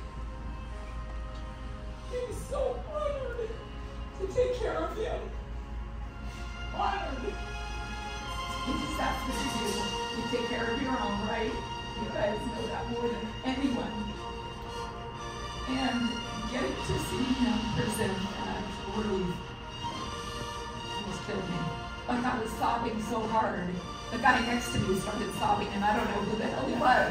R: He was so honored to take care of him. Honored. Because that's what you do. You take care of your own, right? You guys know that more than anyone. And getting to see him present that really almost killed me. Like I was sobbing so hard. The guy next to me started sobbing, and I don't know who the hell he was.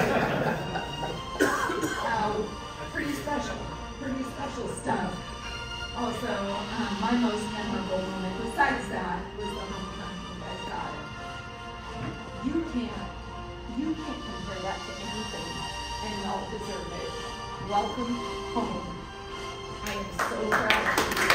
R: Pretty special stuff. Also, my most memorable moment, besides that, was the homecoming you guys got. You can't compare that to anything, and y'all deserve it. Welcome home. I am so proud of you.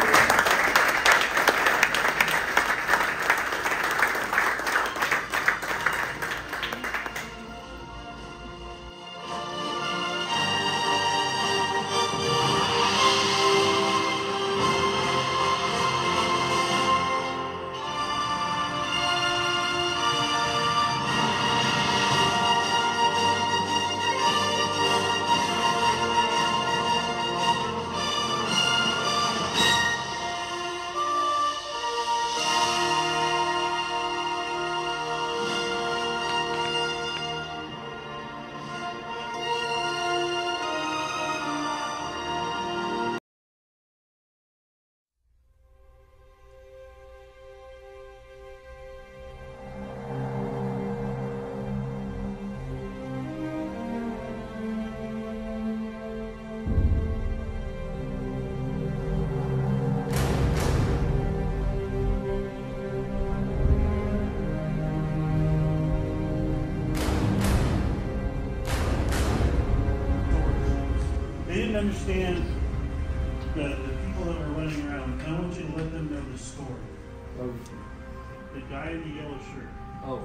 D: Understand the people that were running around. I want you to let them know the story of the guy in the yellow shirt.
I: Oh.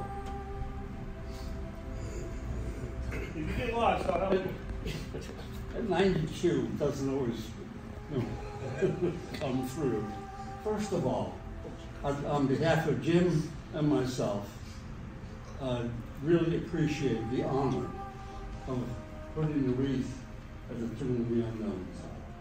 D: If you get lost, I'll help you.
I: At 92 doesn't always come through. First of all, on behalf of Jim and myself, really appreciate the honor of putting the wreath at the Tomb of the Unknowns.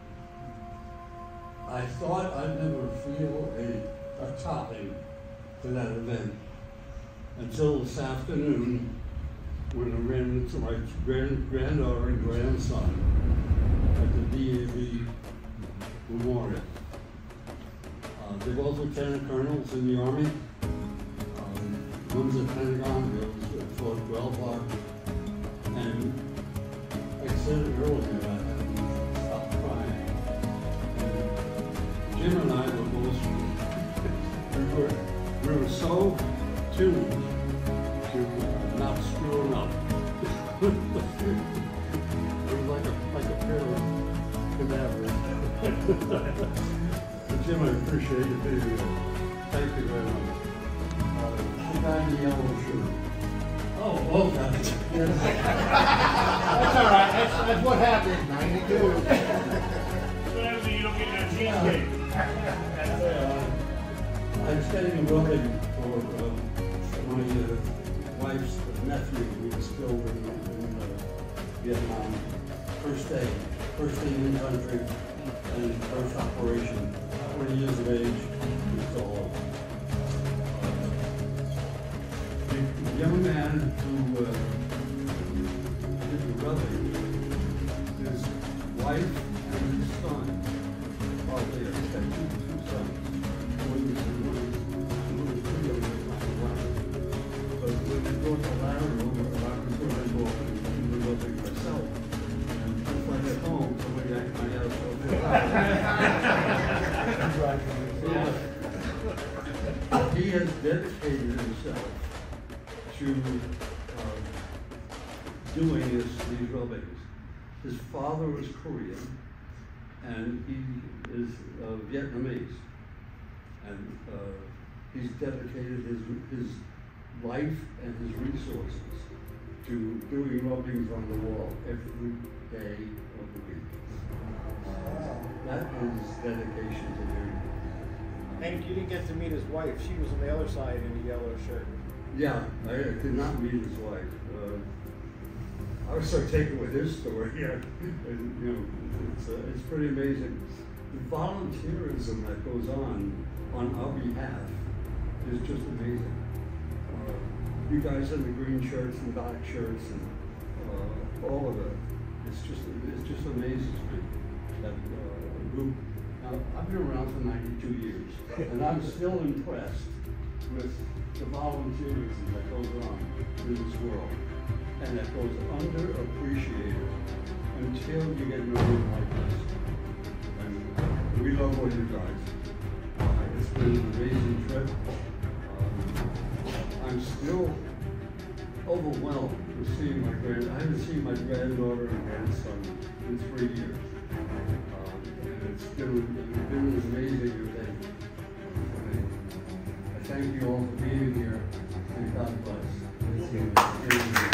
I: I thought I'd never feel a topping to that event until this afternoon when I ran into my granddaughter and grandson at the DAV Memorial. They both lieutenant colonels in the Army. One's at Pentagon, the other's at Fort Belvoir. And I said it earlier, I hadn't stopped crying. And Jim and I were both, we were so tuned to not screwing up. It was like a pair of cadavers. But Jim, I appreciate you being here. Thank you very much. The guy in the yellow shirt. Oh, God. Yes.
H: That's all right. That's what happens. 92.
D: What happens when you don't get no cheesecake?
I: I was getting a rubbing for my wife's nephew who was killed in Vietnam. First day in country, and first operation. 20 years of age. It's all over. The young man who did the rubbing, his wife and his son, well, they had two sons. One was 2 young men, but when they brought the ladder over, I was going to go up and do the rubbing myself. And just like at home, somebody asked my ass over. He has dedicated himself to doing these rubbings. His father was Korean, and he is Vietnamese, and he's dedicated his life and his resources to doing rubbings on the wall every day of the week. That is dedication to duty.
H: Hank, you didn't get to meet his wife. She was on the other side in the yellow shirt.
I: Yeah, I did not meet his wife. I was so taken with his story. Yeah, and, you know, it's pretty amazing. The volunteerism that goes on our behalf is just amazing. You guys in the green shirts and black shirts and all of it, it just amazes me that group. Now, I've been around for 92 years, and I'm still impressed with the volunteerism that goes on in this world, and that goes underappreciated until you get in a room like this. And we love all you guys. It's been an amazing trip. I'm still overwhelmed with seeing I haven't seen my granddaughter and grandson in 3 years. And it's been an amazing event. I thank you all for being here, and God bless.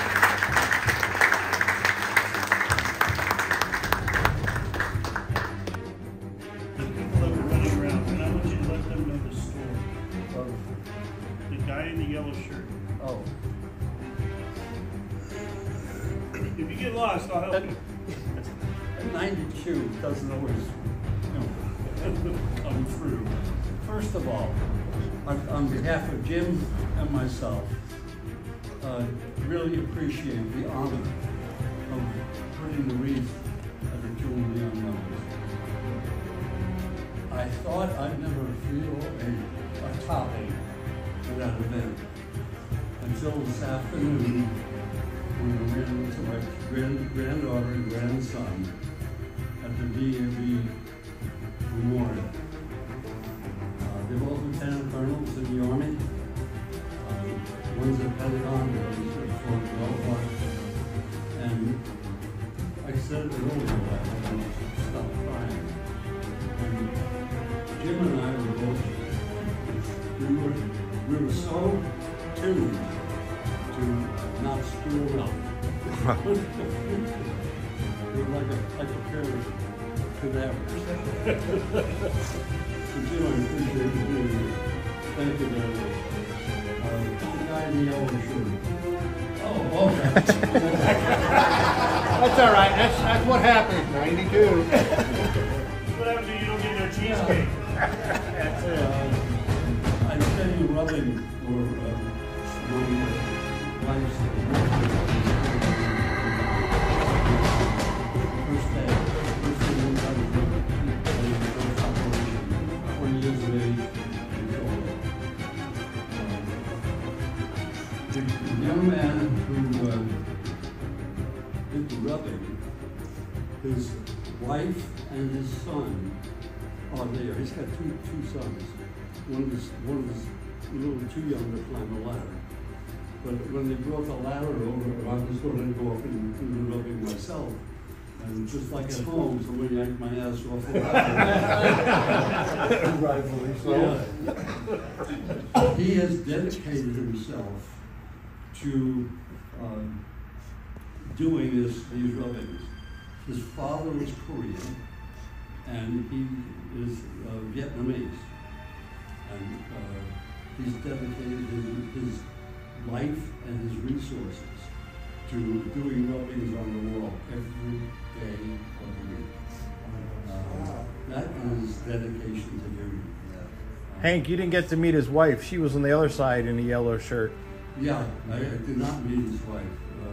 D: In the yellow shirt.
I: Oh.
D: If you get lost, I'll help you.
I: At 92 doesn't always, come through. First of all, on behalf of Jim and myself, really appreciate the honor of putting the wreath at the Tomb of the Unknowns. I thought I'd never feel a topping for that event until this afternoon when I ran into my granddaughter and grandson at the DAV Memorial. They're both lieutenant colonels in the Army. One's at Pentagon, the other's at Fort Belvoir. And I said it earlier that I would stop crying. And Jim and I were both, we were so tuned to not screw up. We were like a pair of cadavers. So Jim, I appreciate you being here. Thank you very much. The guy in the yellow shirt. Oh, okay.
H: That's all right. That's what happened. 92.
D: What happens if you don't get their cheesecake?
I: That's it. I said you rubbing for my wife's first day when I was in the first operation, 20 years of age. The young man who did the rubbing, his wife and his son are there. He's got two sons. One is a little too young to climb the ladder. But when they brought the ladder over, I was going to go up and do the rubbing myself. And just like at home, somebody yanked my ass off the ladder.
H: Rightfully so.
I: Yeah. He has dedicated himself to doing these rubbings. His father was Korean, and he is Vietnamese. And he's dedicated his life and his resources to doing rubbings on the wall every day of the week. That is dedication to duty.
H: Hank, you didn't get to meet his wife. She was on the other side in a yellow shirt.
I: Yeah, I did not meet his wife.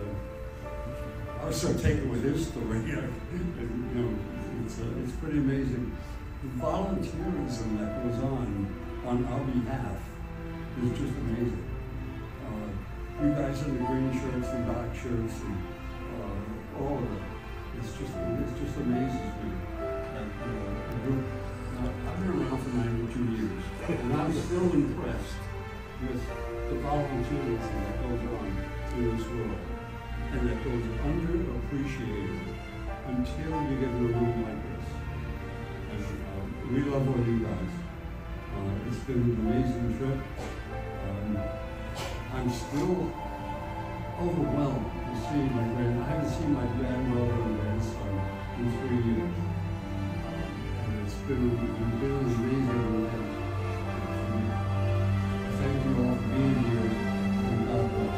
I: I was so taken with his story. And, it's pretty amazing. The volunteerism that goes on our behalf is just amazing. You guys in the green shirts and black shirts and all of it, it just amazes me. I've been around for 92 years, and I'm still impressed with the volunteerism that goes on in this world, and that goes underappreciated until you get in a room like this. And we love all you guys. It's been an amazing trip. I'm still overwhelmed to see my I haven't seen my grandmother and grandson in 3 years. And it's been an amazing event. Thank you all for being here, and God bless.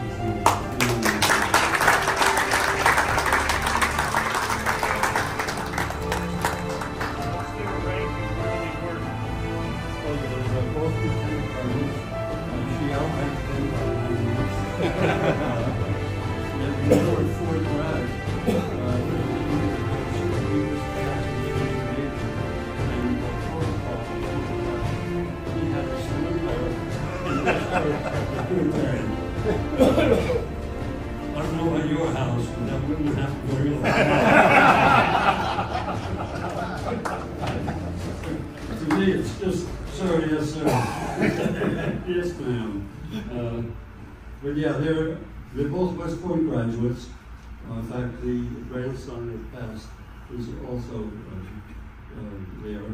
I: I don't know about your house, but that wouldn't happen very long. To me, it's just, sir, yes, sir. Yes, ma'am. But yeah, they're both West Point graduates. In fact, the grandson that passed is also there.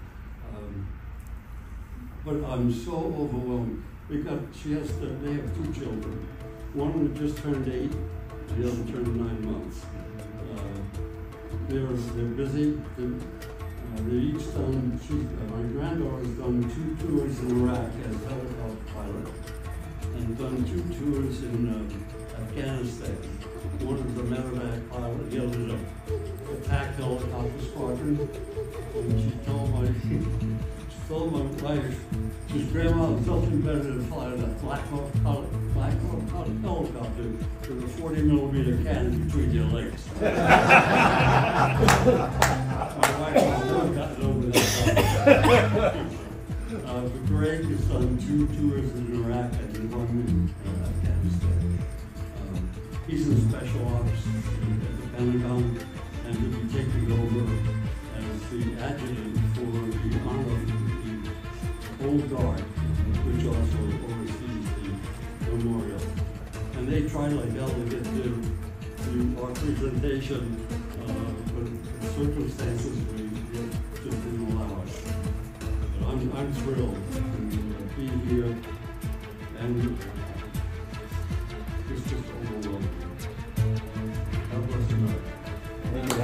I: But I'm so overwhelmed. They have 2 children. One just turned 8, the other turned 9 months. They're busy. They each done, my granddaughter's done 2 tours in Iraq as helicopter pilot, and done 2 tours in Afghanistan. One is a medevac pilot, the other is a attack helicopter squadron. And she told my wife, she's grandma, there's nothing better than flying that Black Hawk helicopter with a 40mm cannon between your legs. My wife has never gotten over that. But Greg has done 2 tours in Iraq and 1 in Afghanistan. He's in special ops at the Pentagon, and he'll be taking over as the adjutant for the honor of the Old Guard, which also oversees the memorial. And they try like hell to get to our presentation, but the circumstances we just didn't allow us. But I'm thrilled to be here, and it's just overwhelming. God bless America. Thank you.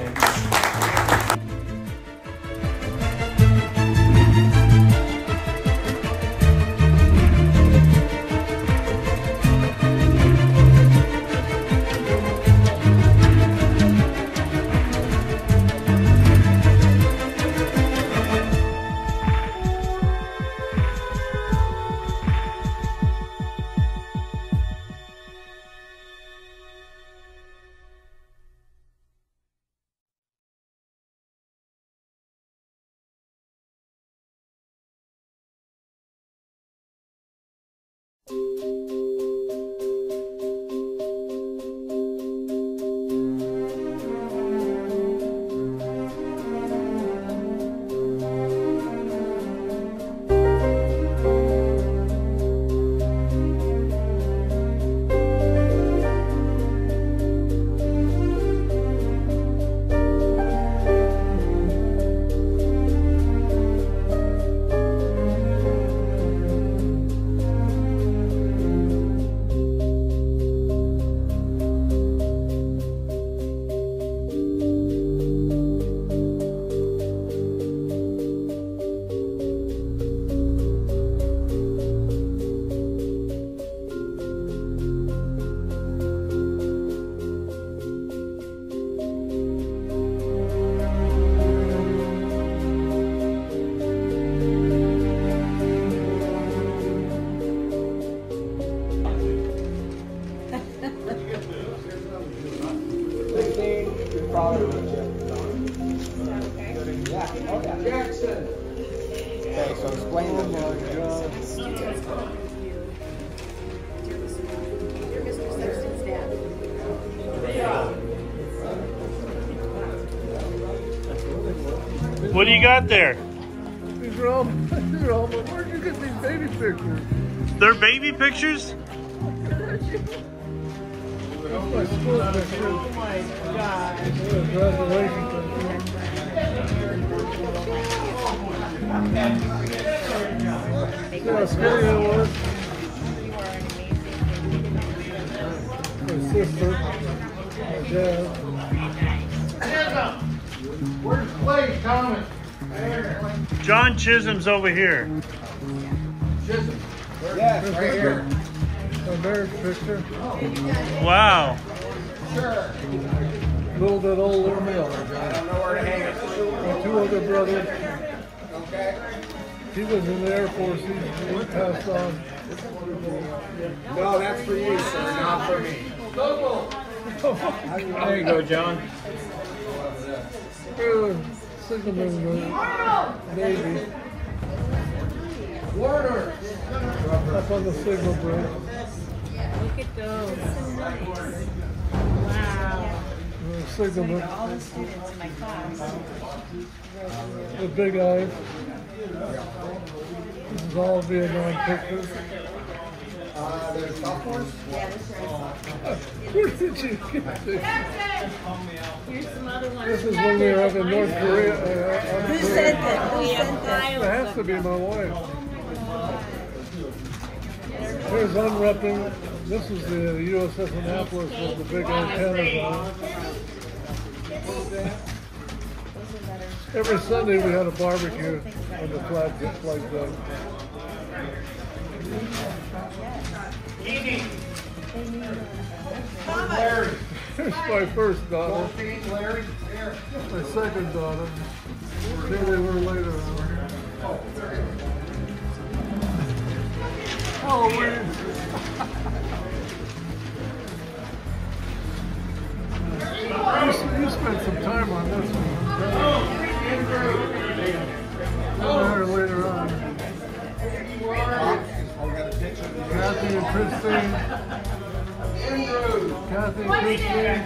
G: Jackson. Okay, so explain them.
K: You're Mr. Sexton's dad.
D: What do you got there?
H: These are all, where'd you get these baby pictures?
D: They're baby pictures?
H: Oh my God. Congratulations. See how skinny it was?
K: You are an amazing
F: my sister, my dad.
H: Where's Clay, Thomas?
D: John Chisholm's over here.
H: Chisholm.
F: Yes, right here. My marriage picture.
D: Wow.
H: Sure.
F: Build that old little mill.
P: I don't know where to hang it.
F: My two other brothers.
P: Okay.
F: He was in the Air Force. He passed on.
P: No, that's for you, sir, not for me.
Q: There you go, John.
F: Signalman Navy.
H: Warner.
F: Up on the signal bridge.
S: Look at those. So nice. Wow.
F: Signalman.
S: All the students in my class.
F: The big eyes. This is all Vietnam pictures.
P: They're sophomores?
S: Yeah, this is sophomore.
F: Where did you get this?
S: Here's some other ones.
F: This is when we were up in North Korea.
S: Who sent that? Who sent that?
F: It has to be my wife. Here's unwrapping. This is the USS Annapolis with the big antennas on it. Every Sunday we had a barbecue on the flag deck.
H: Larry.
F: Here's my first daughter.
H: Larry.
F: My second daughter. Here they were later on. Halloween. You spent some time on this one. There later on. Kathy and Christine. Kathy and Christine.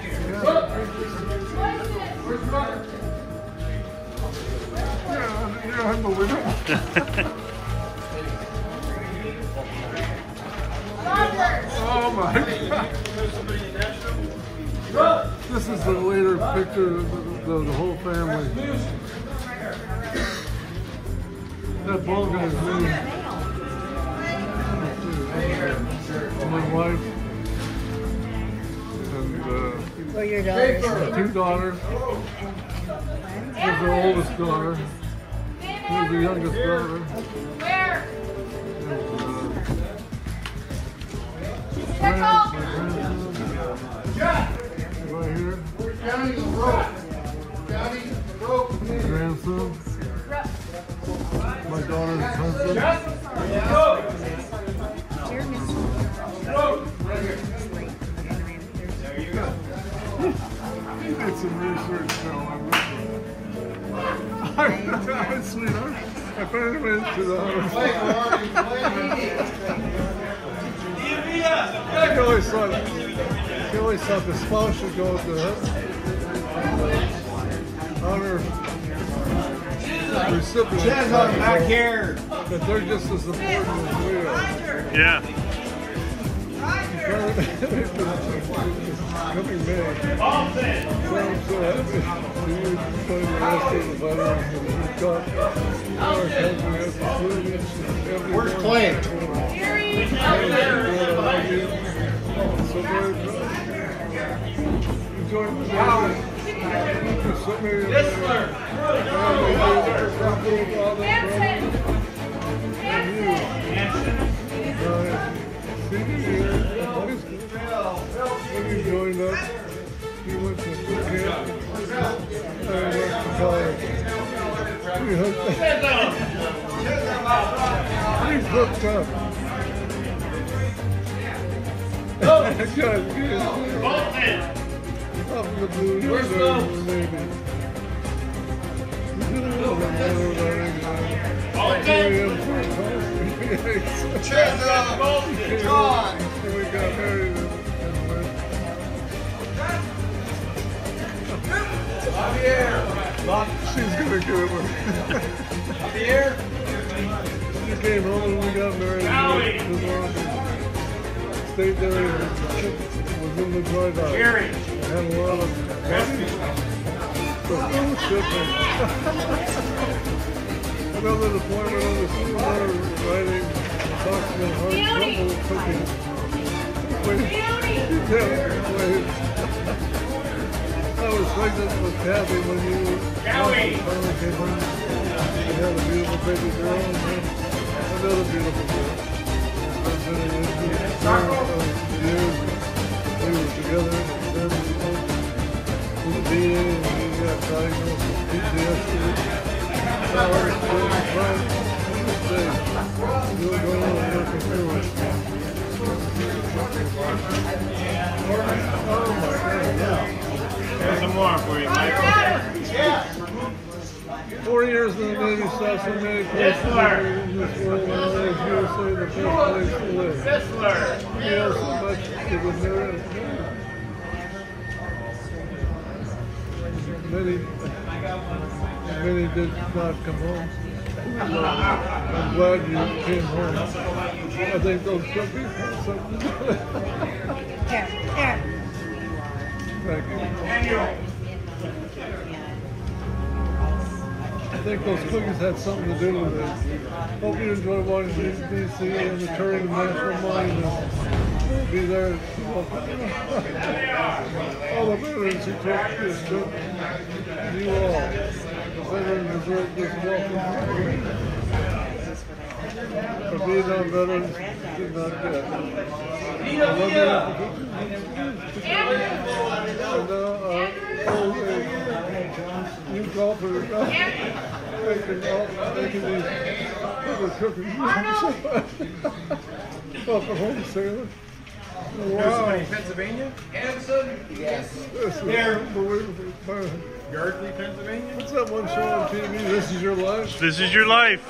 F: You're unbelievable. Oh my God. This is the later picture of the whole family. That ball guy's name. My wife. And
S: your daughters.
F: my two daughters. Here's the oldest daughter. Here's the youngest daughter.
R: Where?
F: Right here.
H: Where's Johnny the rope? Johnny the rope.
F: Grandson. My daughter's husband.
H: There you go.
F: You did some research, Phil. I'm sweetheart. I finally went to the house. She always thought the spouse should go with the honor recipient.
P: Back here.
F: But they're just as important as we are.
D: Yeah.
F: Coming May. So I'm so happy. We would find the rest of the veterans and we've got our country as a civilian.
P: Where's Clay?
F: So very proud. Enjoy the day. So many senior year of high school. When he joined up, he went to camp. I went to college. We hooked up. Up in the blue. Where's
H: John.
F: And we got married and went. She's gonna get it. She came home and we got married. Stayed there and was in the dry dock.
H: Jerry.
F: I had a lot of money. Another deployment on the steamer, riding Boxman Hunt, cooking.
T: was pregnant with Kathy when you finally came home. We had a beautiful baby girl and then another beautiful girl. I've been in years we were together and then we went to the VA and we got diagnosed with PTSD. Now we're still trying to this day. Still going on and working through it. Oh my God.
U: There's some more for you, Michael. Yeah.
T: 4 years in the Navy, saw so many places in this world, and always USA the best place to live. He has so much to the mirror. Many did not come home. I'm glad you came home. I think those cookies have something to do with it. Thank you. I think those cookies had something to do with it. Hope you enjoy Washington, D.C. and the Turing National Monument. Be there. All the veterans who took this trip, you all. The veterans deserve this welcome. For Vietnam veterans did not get. I love you. New golfers making these little cookies. Welcome home, sailor. Wow.
U: Pennsylvania? Edison? Yes.
T: This is unbelievable.
U: Yardley, Pennsylvania?
T: What's that one show on TV? This Is Your Life?
U: This Is Your Life.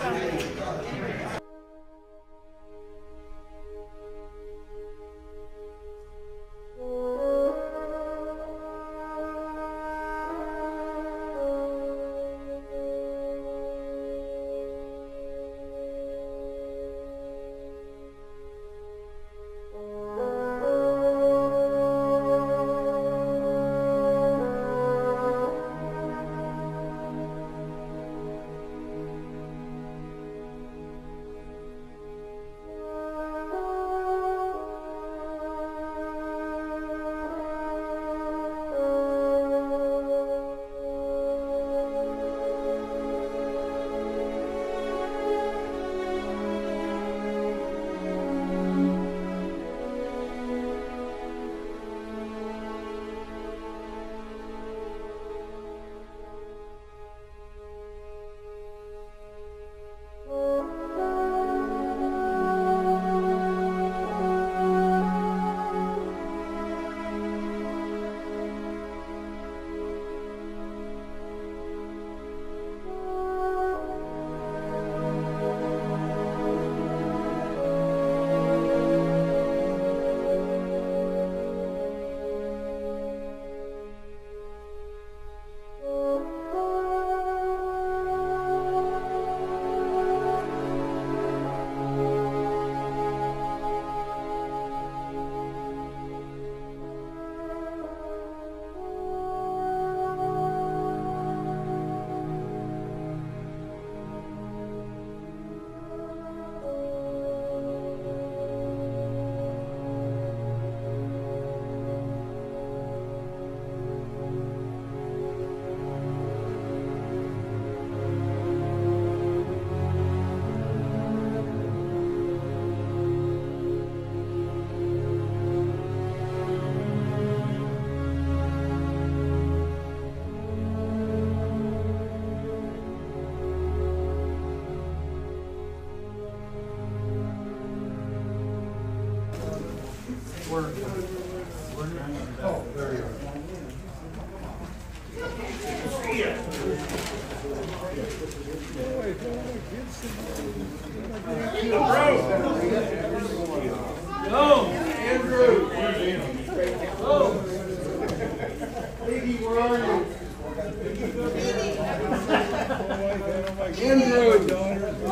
H: Oh, there you
U: Go, Andrew. Go.
H: Iggy, where are you?
U: Andrew.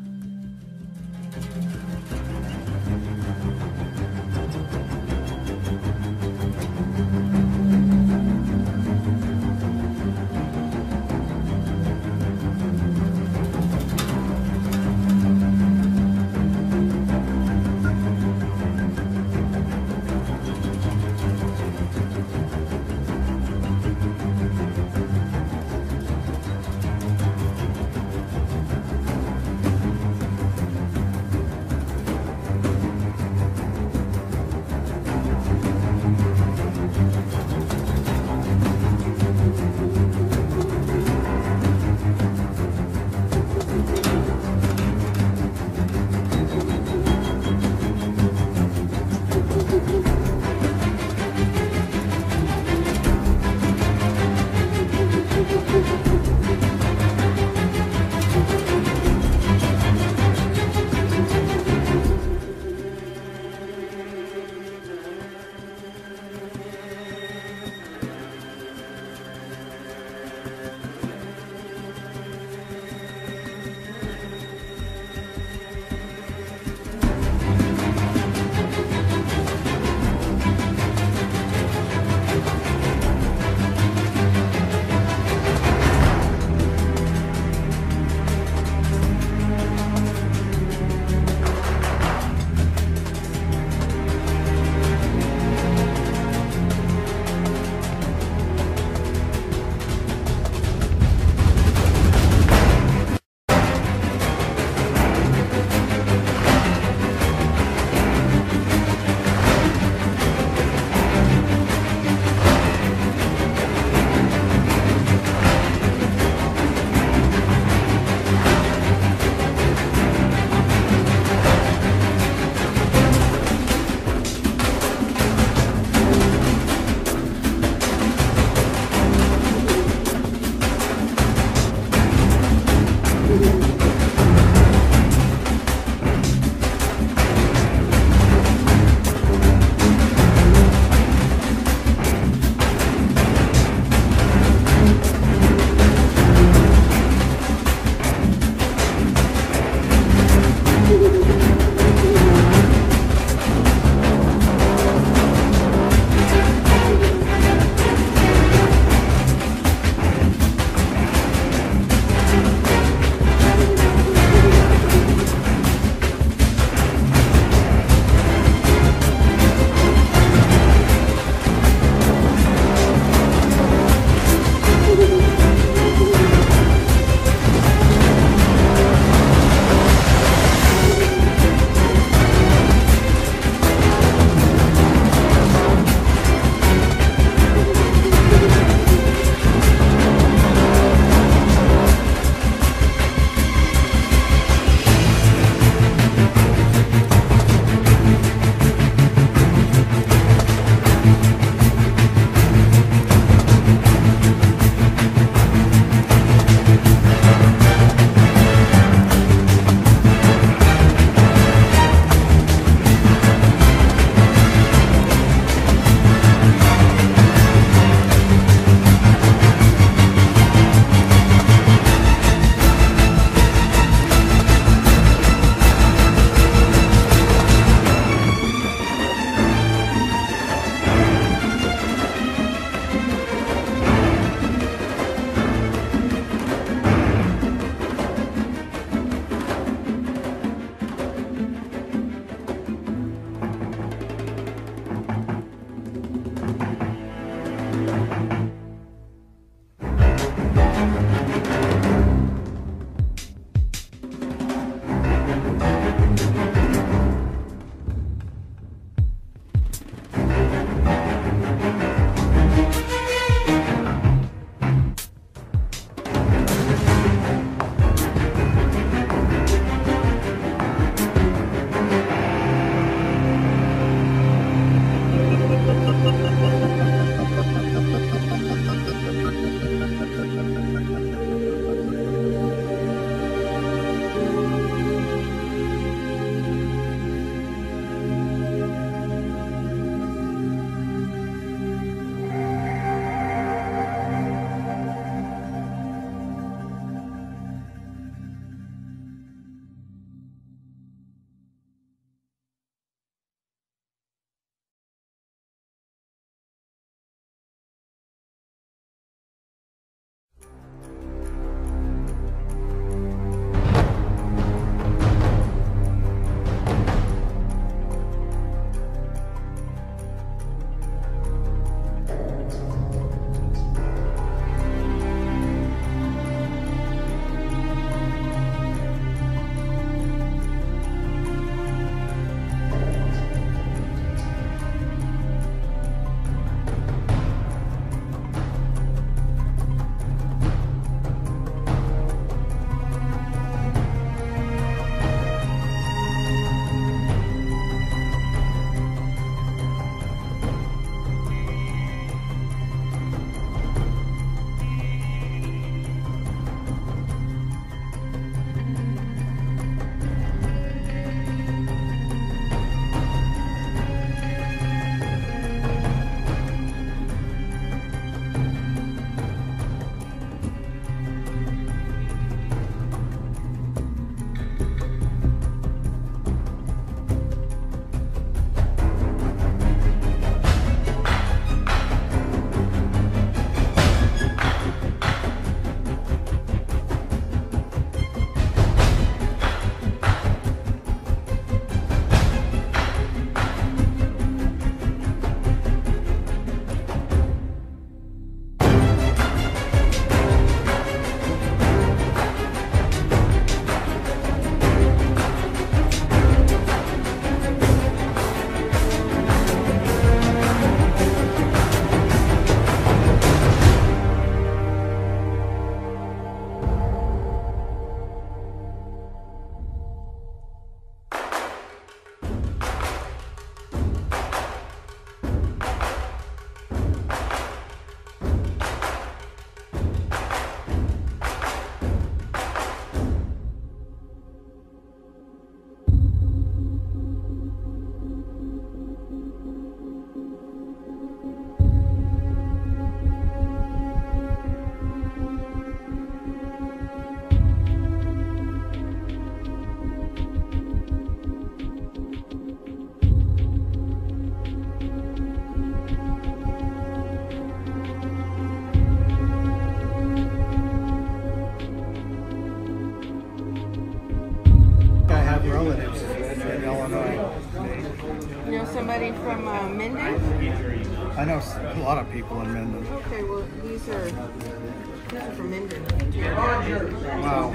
S: Minden?
A: I know a lot of people in Minden.
S: Okay, well, these are from Minden.
A: Wow.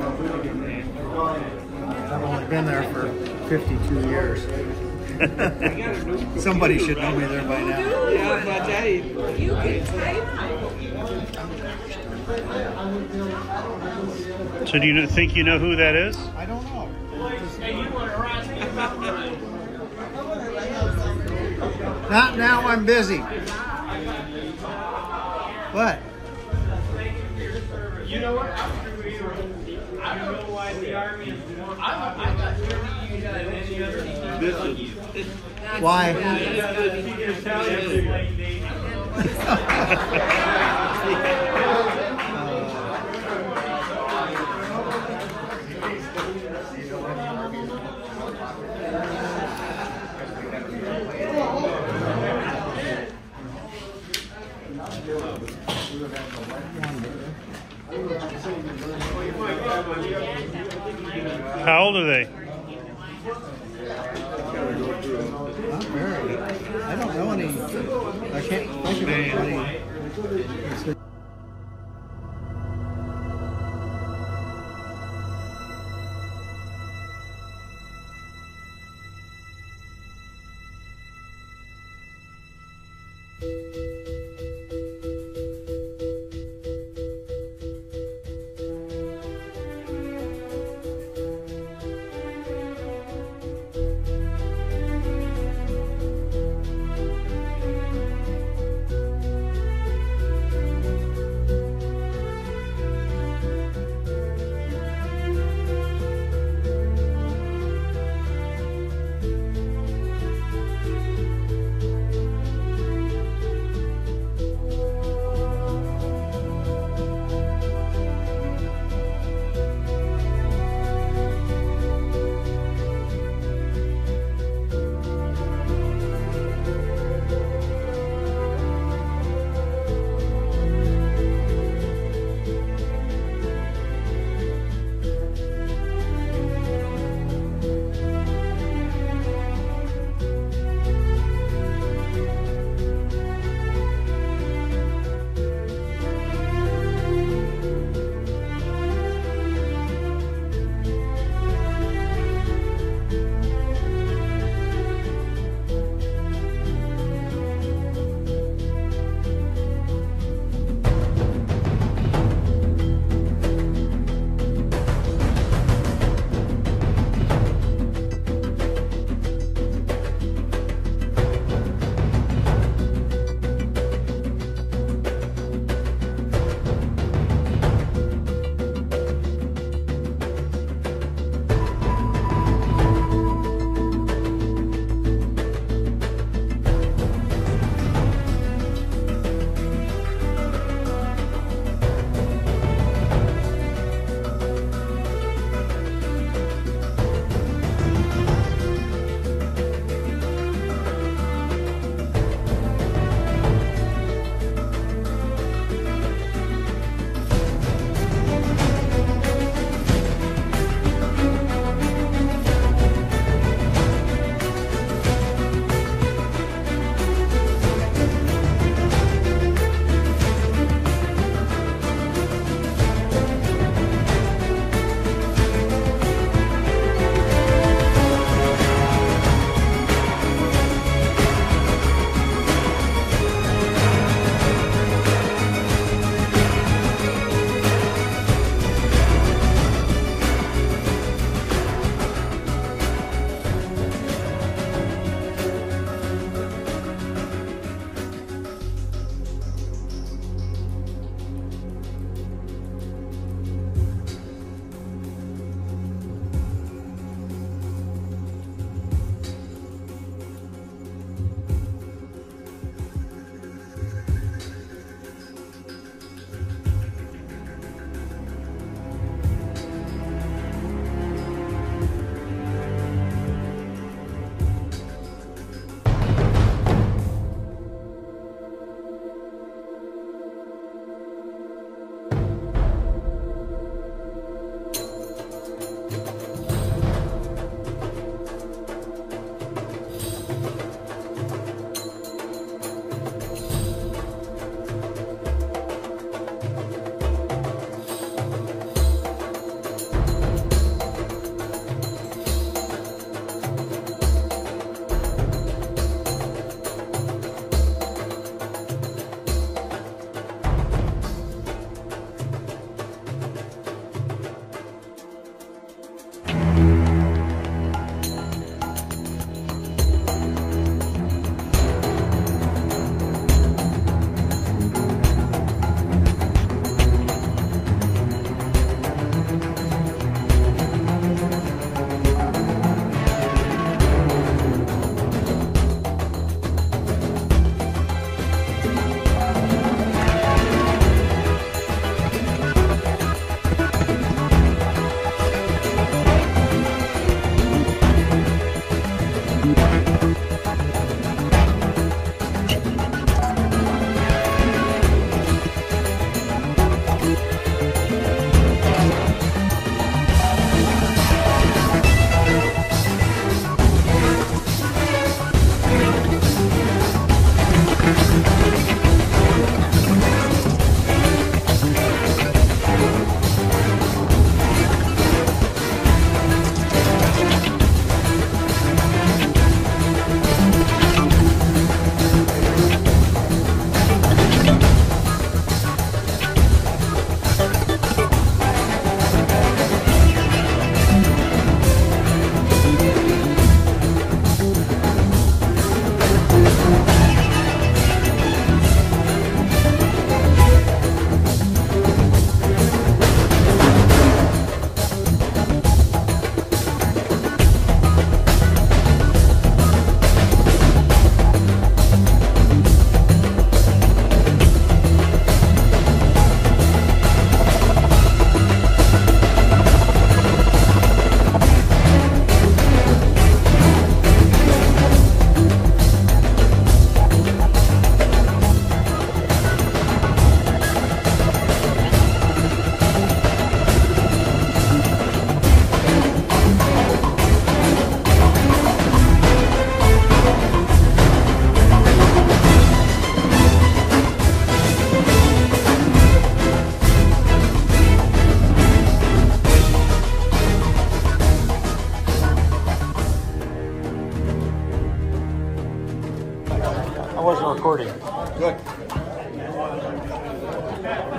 A: I've only been there for 52 years. Somebody should know me there by now.
S: Yeah, but you can type.
D: So do you think you know who that is?
A: I don't know. Not now, I'm busy. What?
B: You know what? I don't know why the Army is more. I got 30 years out of any other team.
A: Why?
D: How old are they?
A: Not married. I don't know any. I can't think of anybody.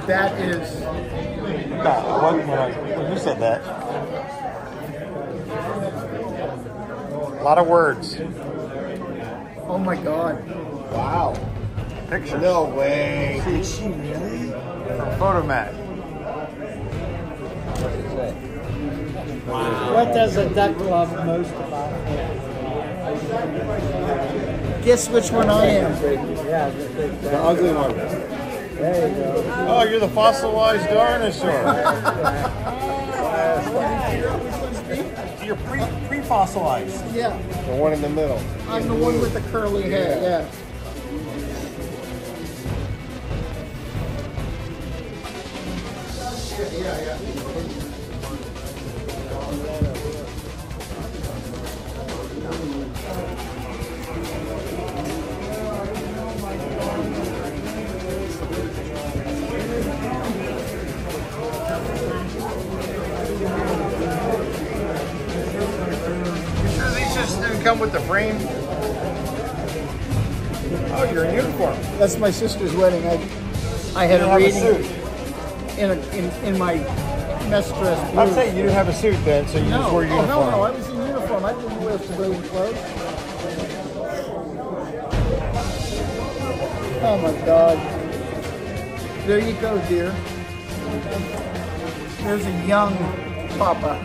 H: That is.
M: When you said that. A lot of words.
H: Oh my God.
M: Wow. Pictures.
P: No way.
H: Did she really?
M: From Photomat.
A: What does a duck love most about him?
H: Guess which one I am.
A: Yeah,
P: The ugly one.
A: there you go.
M: Oh, you're the fossilized dinosaur. You're pre-fossilized.
H: Yeah,
P: The one in the middle.
H: I'm the one with the curly hair. Yeah.
M: You sure these just didn't come with the frame? Oh, you're in uniform.
H: That's my sister's wedding. I had
M: You
H: a
M: have a
H: reading
M: suit.
H: in my mess dress.
M: I'd
H: blue.
M: say you didn't have a suit then, so you
H: No,
M: just wore
H: oh,
M: uniform.
H: hell no, I was in uniform. I didn't wear civilian clothes. Oh my God. There you go, dear. There's a young papa.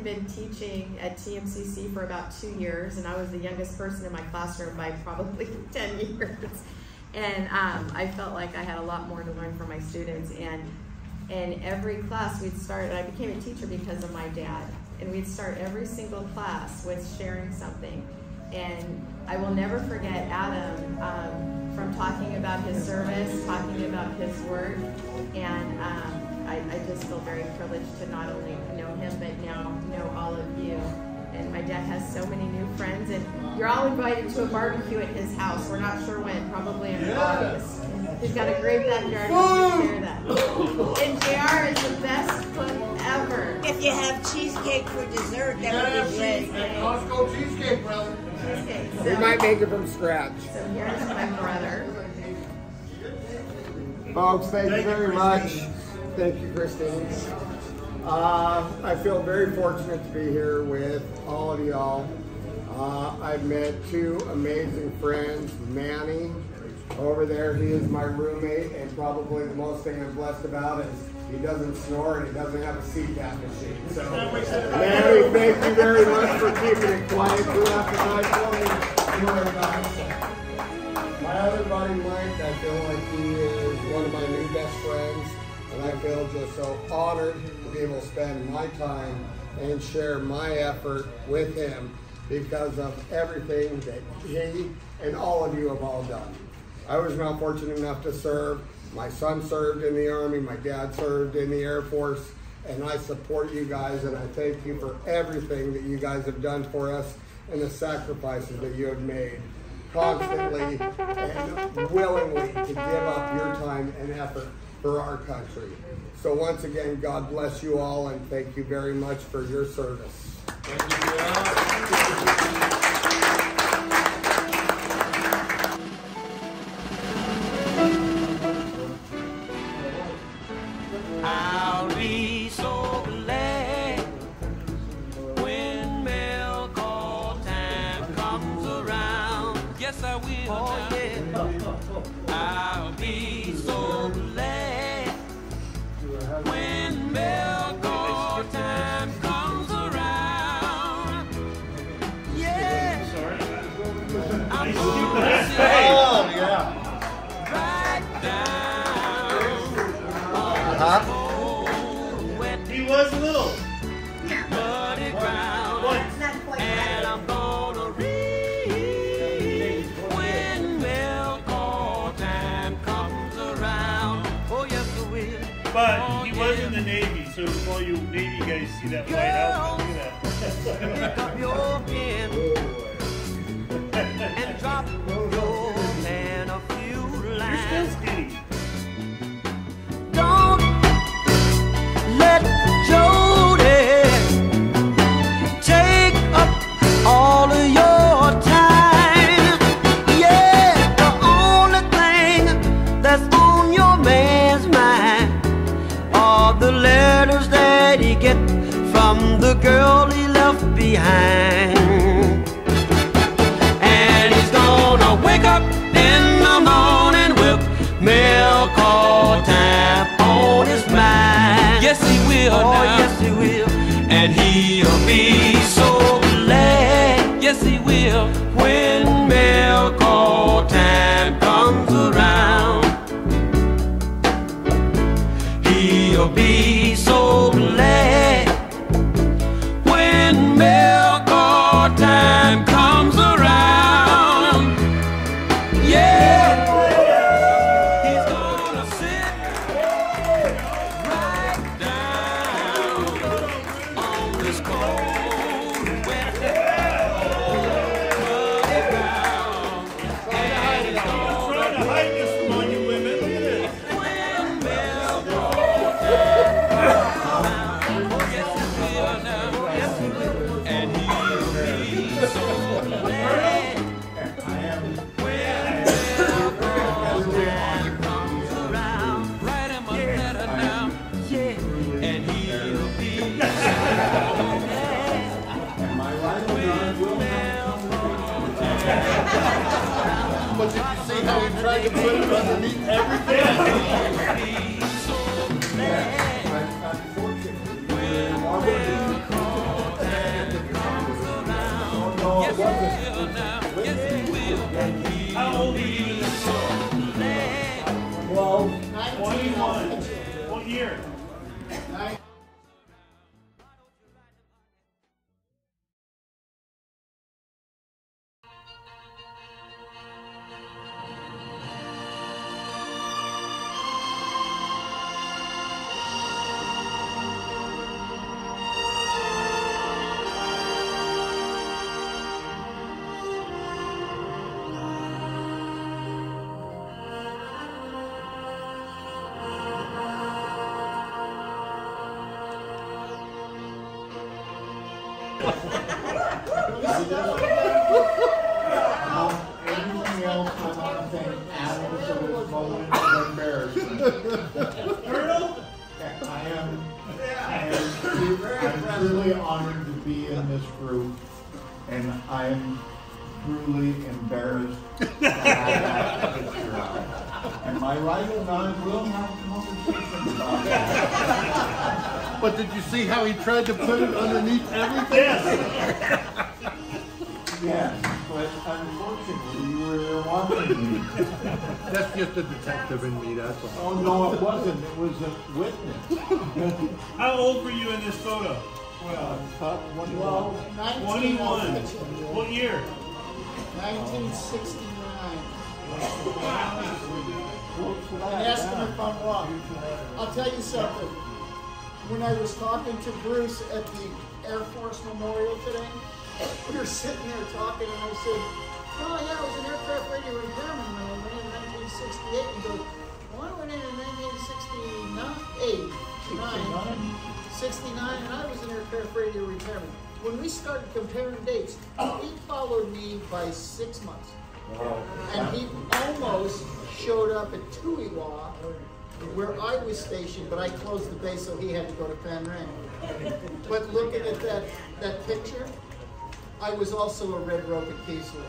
J: been teaching at TMCC for about 2 years, and I was the youngest person in my classroom by probably 10 years. And I felt like I had a lot more to learn from my students. And in every class we'd start, and I became a teacher because of my dad, and we'd start every single class with sharing something. And I will never forget Adam from talking about his service, talking about his work, and I just feel very privileged to not only know him, but now know all of you. And my dad has so many new friends, and you're all invited to a barbecue at his house. We're not sure when, probably in August. He's got a great backyard, we should share that. And JR is the best cook ever.
V: If you have cheesecake for dessert, that would be great.
H: Costco cheesecake, brother.
J: Cheesecake.
P: We might make it from scratch.
J: So here's my brother.
P: Folks, thank you very much. Thank you, Christine. I feel very fortunate to be here with all of y'all. I've met two amazing friends, Manny over there. He is my roommate, and probably the most thing I'm blessed about is he doesn't snore and he doesn't have a CPAP machine. So, Manny, thank you very much for keeping it quiet throughout the night for me. My other buddy, Mike, I feel like he is one of my new best friends, and I feel just so honored to be able to spend my time and share my effort with him because of everything that he and all of you have all done. I was not fortunate enough to serve. My son served in the Army, my dad served in the Air Force, and I support you guys, and I thank you for everything that you guys have done for us and the sacrifices that you have made constantly and willingly to give up your time and effort for our country. So once again, God bless you all, and thank you very much for your service.
B: I'll be so glad when mail call time comes around. Yes, I will. Oh, yeah. I'll be so glad when mail call time comes around. Yeah. I'm gonna say right down.
D: He was little.
B: Muddy ground. And I'm gonna read when mail call time comes around. Oh, yes, I will.
D: But he was in the Navy, so if all you Navy guys see that White House, look at that.
B: Pick up your pen and drop your pen a few lines.
D: You're still skinny.
B: Don't let Jody take up all of your time. Yeah, the only thing that's on your man's mind are the letters that he get from the girl he left behind. And he's gonna wake up in the morning with mail call time on his mind. Yes, he will. Oh, yes, he will. And he'll be so glad. Yes, he will. When mail call time comes around, he'll be so glad. When mail call time comes around, yeah. He's gonna sit right down on this cold, wet, muddy ground, and he's gonna
D: hide this from all you women. Look at this.
B: when mail call time comes around. Oh, yes, it will now. Yes, it will. And he'll be so glad when mail call time comes around. Write him a letter now. Yeah. And he'll be so glad when mail call time.
H: But did you see how he tried to put it underneath everything?
B: He'll be so glad when mail call
D: How old were you in this song?
H: Well,
D: 21. What year?
H: Anything else, I want to thank Adam for this moment of embarrassment. I'm truly honored to be in this group, and I am truly embarrassed to have that picture out. And my wife and I will have conversations about that. But did you see how he tried to put it underneath everything?
D: Yes.
H: Yes, but unfortunately you were there watching me.
T: That's just a detective in me, that's all.
H: Oh, no, it wasn't. It was a witness.
D: How old were you in this photo?
H: 21.
D: 21. What year?
F: 1969. And ask him if I'm wrong. I'll tell you something. When I was talking to Bruce at the Air Force Memorial today, we were sitting there talking, and I said, "Oh yeah, I was an aircraft radio repairman when I went in 1968." He goes, "Well, I went in 1969, and I was an aircraft radio repairman." When we started comparing dates, he followed me by 6 months. And he almost showed up at Tuiwa, where I was stationed, but I closed the base, so he had to go to Pan Rang. But looking at that picture, I was also a Red Rope at Keesler.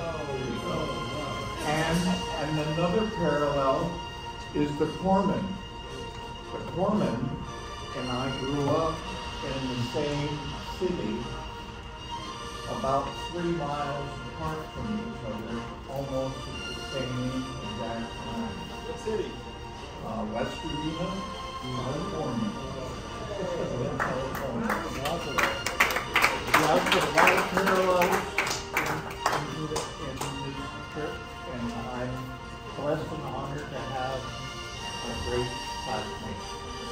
H: And another parallel is the Corman. The Corman and I grew up in the same city, about 3 miles apart from each other, almost at the same exact time.
F: What city?
H: West Virginia, California. Lots of parallels in this trip, and I'm blessed and honored to have a great classmate.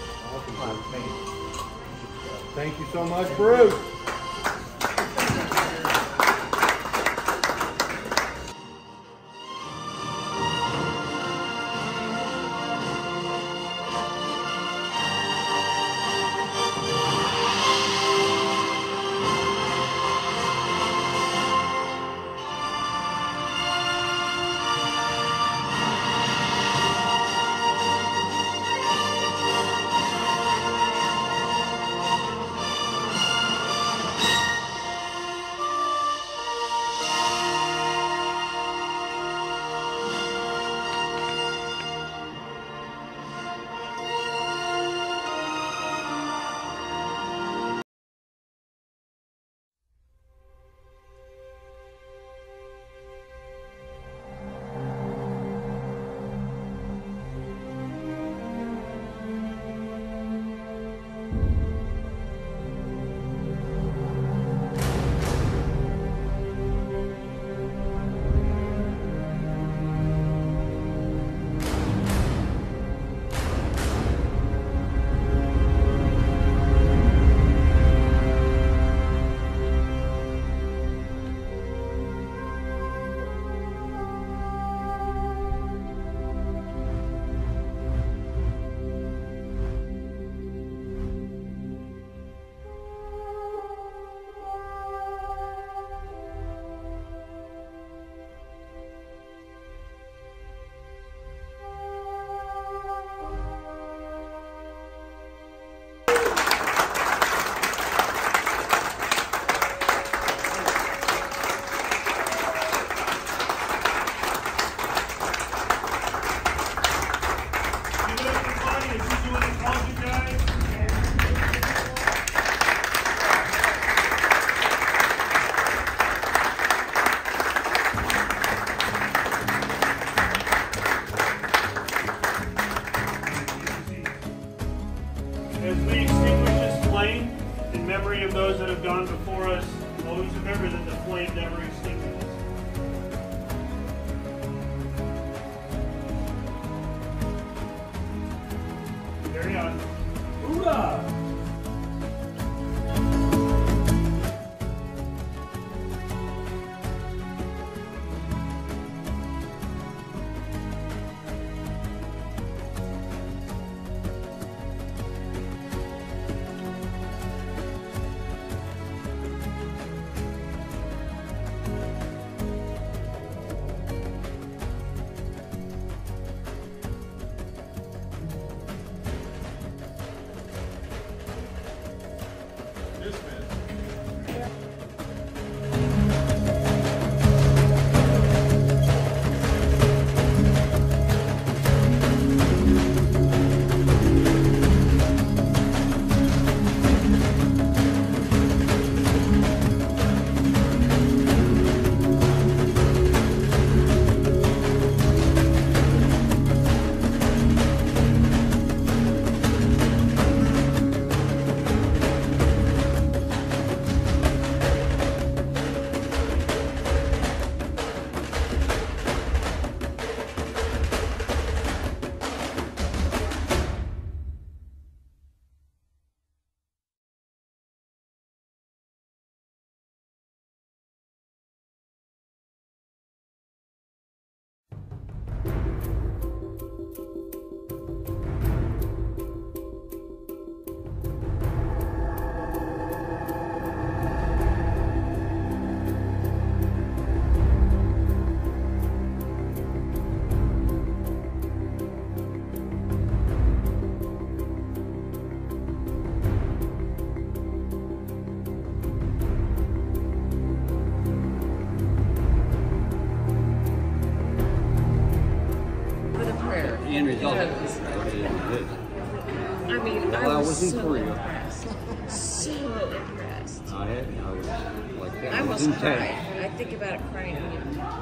T: Thank you so much, Bruce.
D: As we extinguish this flame, in memory of those that have gone before us, always remember that the flame never extinguishes. Carry on. Hoorah!
I: End result is this.
J: I mean,
I: While
J: I was
I: in
J: so
I: Korea,
J: impressed. So impressed.
I: I was like that.
J: I
I: I was
J: almost
I: in
J: cried.
I: Ted.
J: I think about it crying.
I: And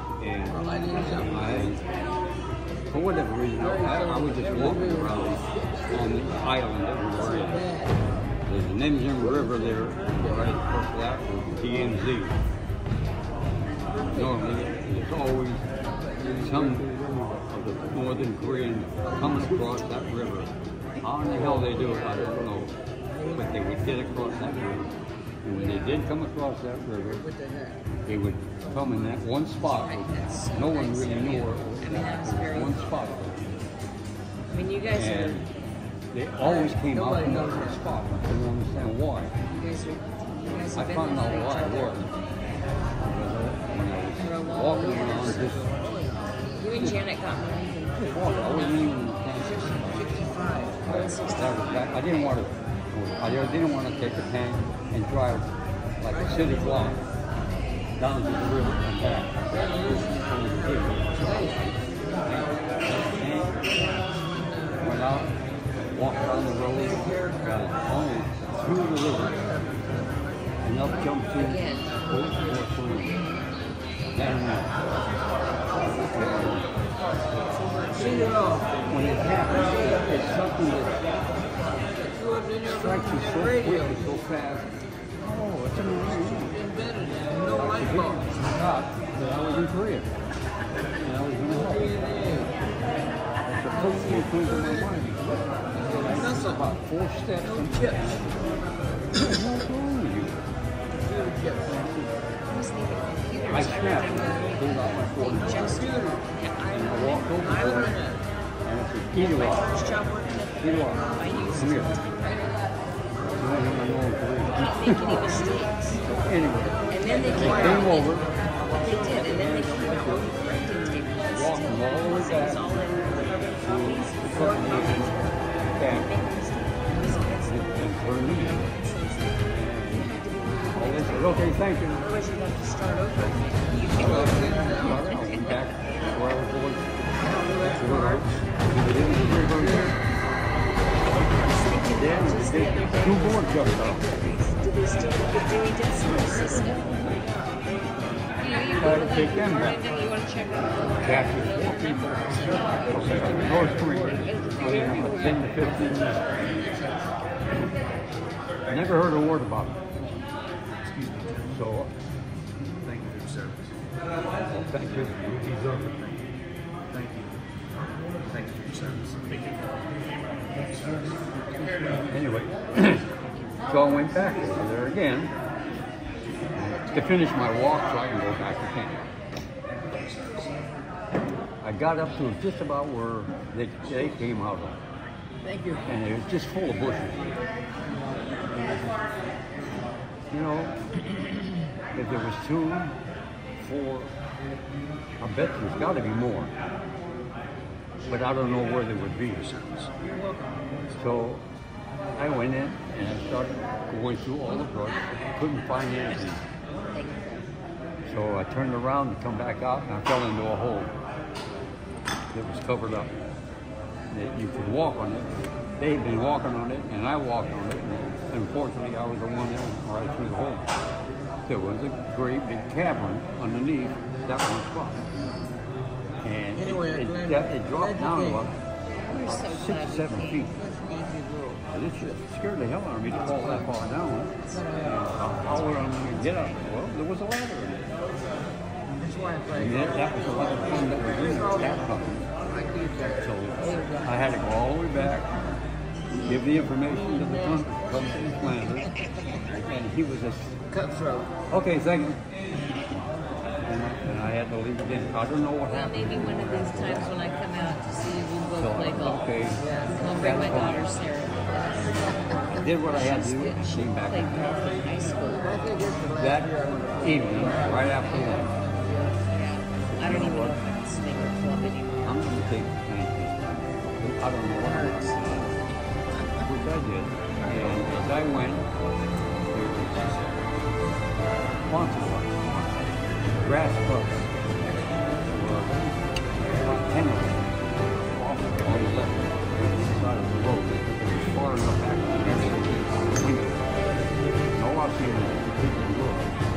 I: for whatever reason, I was just walking around on the island that we were in. There's an Imjin River there, right across that was TMZ. Normally, it's always some of the Northern Koreans coming across that river. How in the hell they do it, I don't know. But they would get across that river. And when they did come across that river, they would come in that one spot. No one really knew where it was. One spot.
J: I mean, you guys
I: and they always came out from that one spot. I couldn't understand why. I found out why it was. When I was walking around just...
J: You and Janet got married in
I: I wasn't even in Kansas. I didn't want to take a tank and drive like a city block down to the river and back. Went out, walked down the road, got only through the river, and up jumped to when it happens, it's something that strikes you so quick and so fast. Oh, it's amazing. No light bulbs. I was in Korea. And I was in the That's the first thing that came to my mind. That's about 4 steps. No chips. What's wrong with you? I snapped. Pulled out my phone. And I walked over to her. And I said, eat it up. Eat it up. Come here. Anyway,
J: and then they came over. They did, and then they came out with correcting tape.
I: Walked them all the way back to the back and for me. And they said, okay, thank you.
J: Otherwise, you'd have to start over.
I: I went back where I was going. Then we did 2 more jumps out.
J: Do they still have the Dewey Decimal System?
I: Try to take them back.
J: You want to check out?
I: Captured 4 people. North Korea. Within 10 to 15 minutes.
E: Never heard a word about it. So,
N: Thank you for your service.
E: well, thank you. You deserve it.
N: Thank you. Thank you for your service. Thank you.
E: Anyway, so I went back there again to finish my walk so I can go back to camp. I got up to just about where they came out of.
S: Thank you.
E: And it was just full of bushes. You know, if there was 2, 4, I bet there's got to be more. But I don't know where they would be. So I went in and I started going through all the brush. Couldn't find anything. So I turned around to come back out and I fell into a hole that was covered up. That you could walk on it. They had been walking on it and I walked on it. And unfortunately, I was the one that went right through the hole. There was a great big cavern underneath that one spot. And it dropped down to about 6, 7 feet. And it just scared the hell out of me to fall that far down. How would I get up? Well, there was a ladder in it. And that was the last time that was in that company. So I had to go all the way back, give the information to the company's planner, and he was just cutthroat. Okay, thank you. And I had to leave again. I don't know what happened.
W: Maybe one of these times when I come out to see you, we both play golf.
E: Okay.
W: I'll bring my daughter Sarah.
E: I did what I had to do and came back.
W: Played golf in high school.
E: That evening, right after that.
W: I don't even know if I can swing or club anymore.
E: I'm going to take the pancake. I don't know what hurts. Which I did. And as I went, there was lots of grass cuts. There were about 10 of them off on the left side of the road. It was far enough back to the window. And all I see was the people look.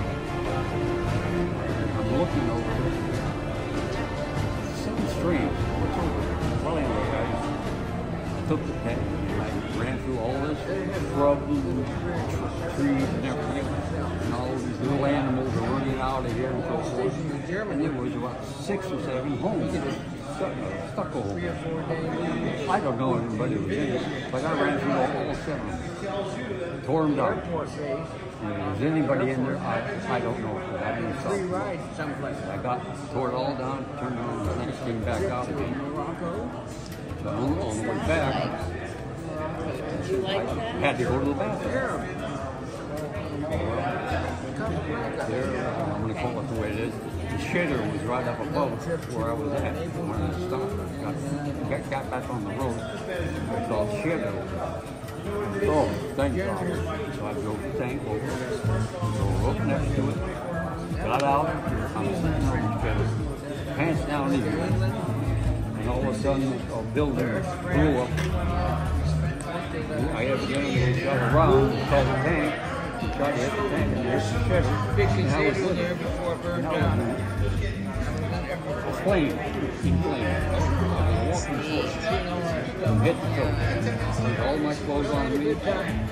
E: I'm looking over there. Strange. What's over there? Well, anyway, I took the path and I ran through all this shrubs and trees and everything, and all these little animals are running out of here and so forth. And there was about 6 or 7 homes stuck over there. I don't know anybody was in it, but I ran through all 7 of them, tore them down. And if there's anybody in there, I don't know. I didn't stop. I tore it all down, turned around, and then came back out again. So on the way back, I had to go to the bathroom. There, I'm going to call it the way it is. The shitter was right up above where I was at when I stopped. Got back on the road. I saw the shitter. Oh, thank God. So I drove the tank over, drove up next to it, got out, I'm sitting on the bed, pants down here, and all of a sudden a building blew up. I evidently got around, saw the tank, and tried to hit the tank, and there's the shitter. And I was with it. And I was flame, in flames. From head to toe. All my clothes on me. And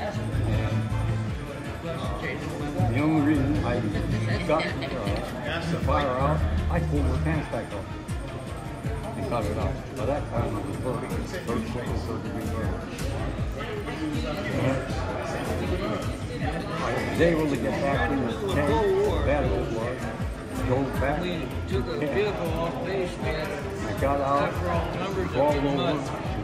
E: the only reason I got the fire out, I pulled my pants back off and cut it out. By that time, it was perfect. First, second, third degree burn. I was able to get back in the tank, bad as it was. Drove back.
X: Took a vehicle off base, man.
E: I got out, crawled over.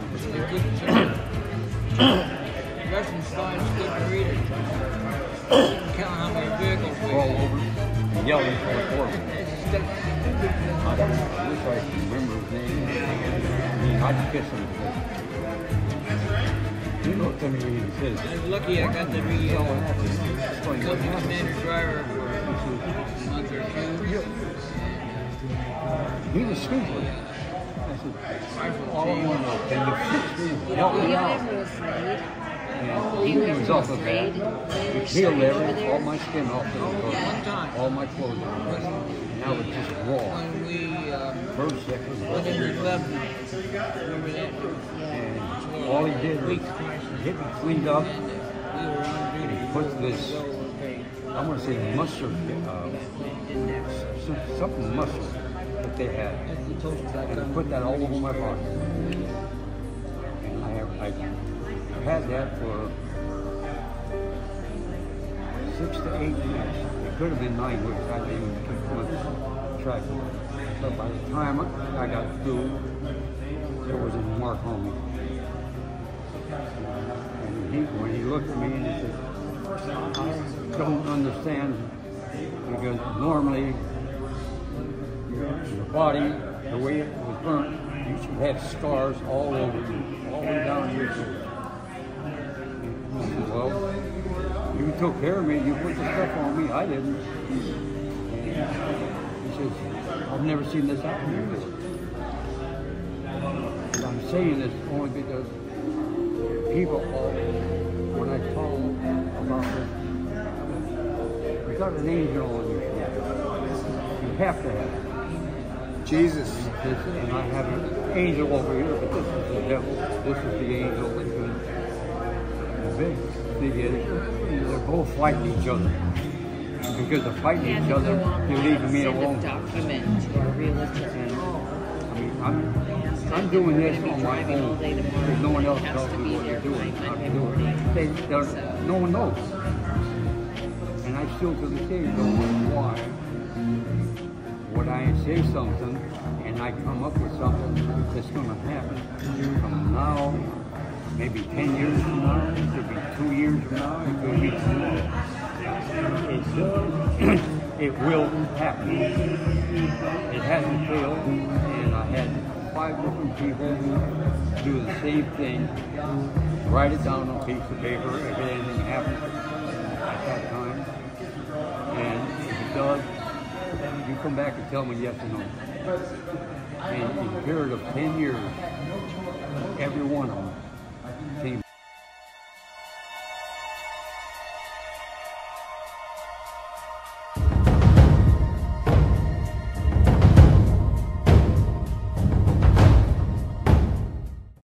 X: Russian spies couldn't read it. Couldn't count how many vehicles we
E: crawled over and yelling for the foreman. I wish I could remember his name. I'd kiss him. He looked at me and he says,
X: I was lucky I got to be company commander driver for a month or 2.
E: He was stupid. I said, all I want to know, can you fix me? Help me out. And he was off of that. He peeled everything, all my skin off the clothes, all my clothes. And I was just raw. First, second, and all he did was get me cleaned up. And he put this, I want to say mustard, something mustard that they had, and I put that all over my body. And I had that for 6 to 8 weeks. It could have been 9 weeks. I didn't even keep much track of it. But by the time I got through, it was a mark on me. And when he looked at me and he said, I don't understand, because normally your body, the way it was burnt, you should have scars all over you, all the way down your shoulder. I said, well, you took care of me, you put the stuff on me, I didn't. And he says, I've never seen this happen before. And I'm saying this only because people, when I tell them about this, you got an angel on your shoulder. You have to have it.
M: Jesus.
E: And I have an angel over here, but this is the devil. This is the angel that they're both fighting each other. And because they're fighting each other, you're leaving me alone. I mean, I'm doing this on my own because no one else tells me what to do and how to do it. No one knows. And I still to this day don't know why. When I say something and I come up with something that's going to happen from now, maybe 10 years from now, it could be 2 years from now, it could be tomorrow. It will happen. It hasn't failed, and I had 5 different people do the same thing, write it down on a piece of paper if anything happens at that time, and if it does, you come back and tell me yes or no. And in a period of 10 years, every one of them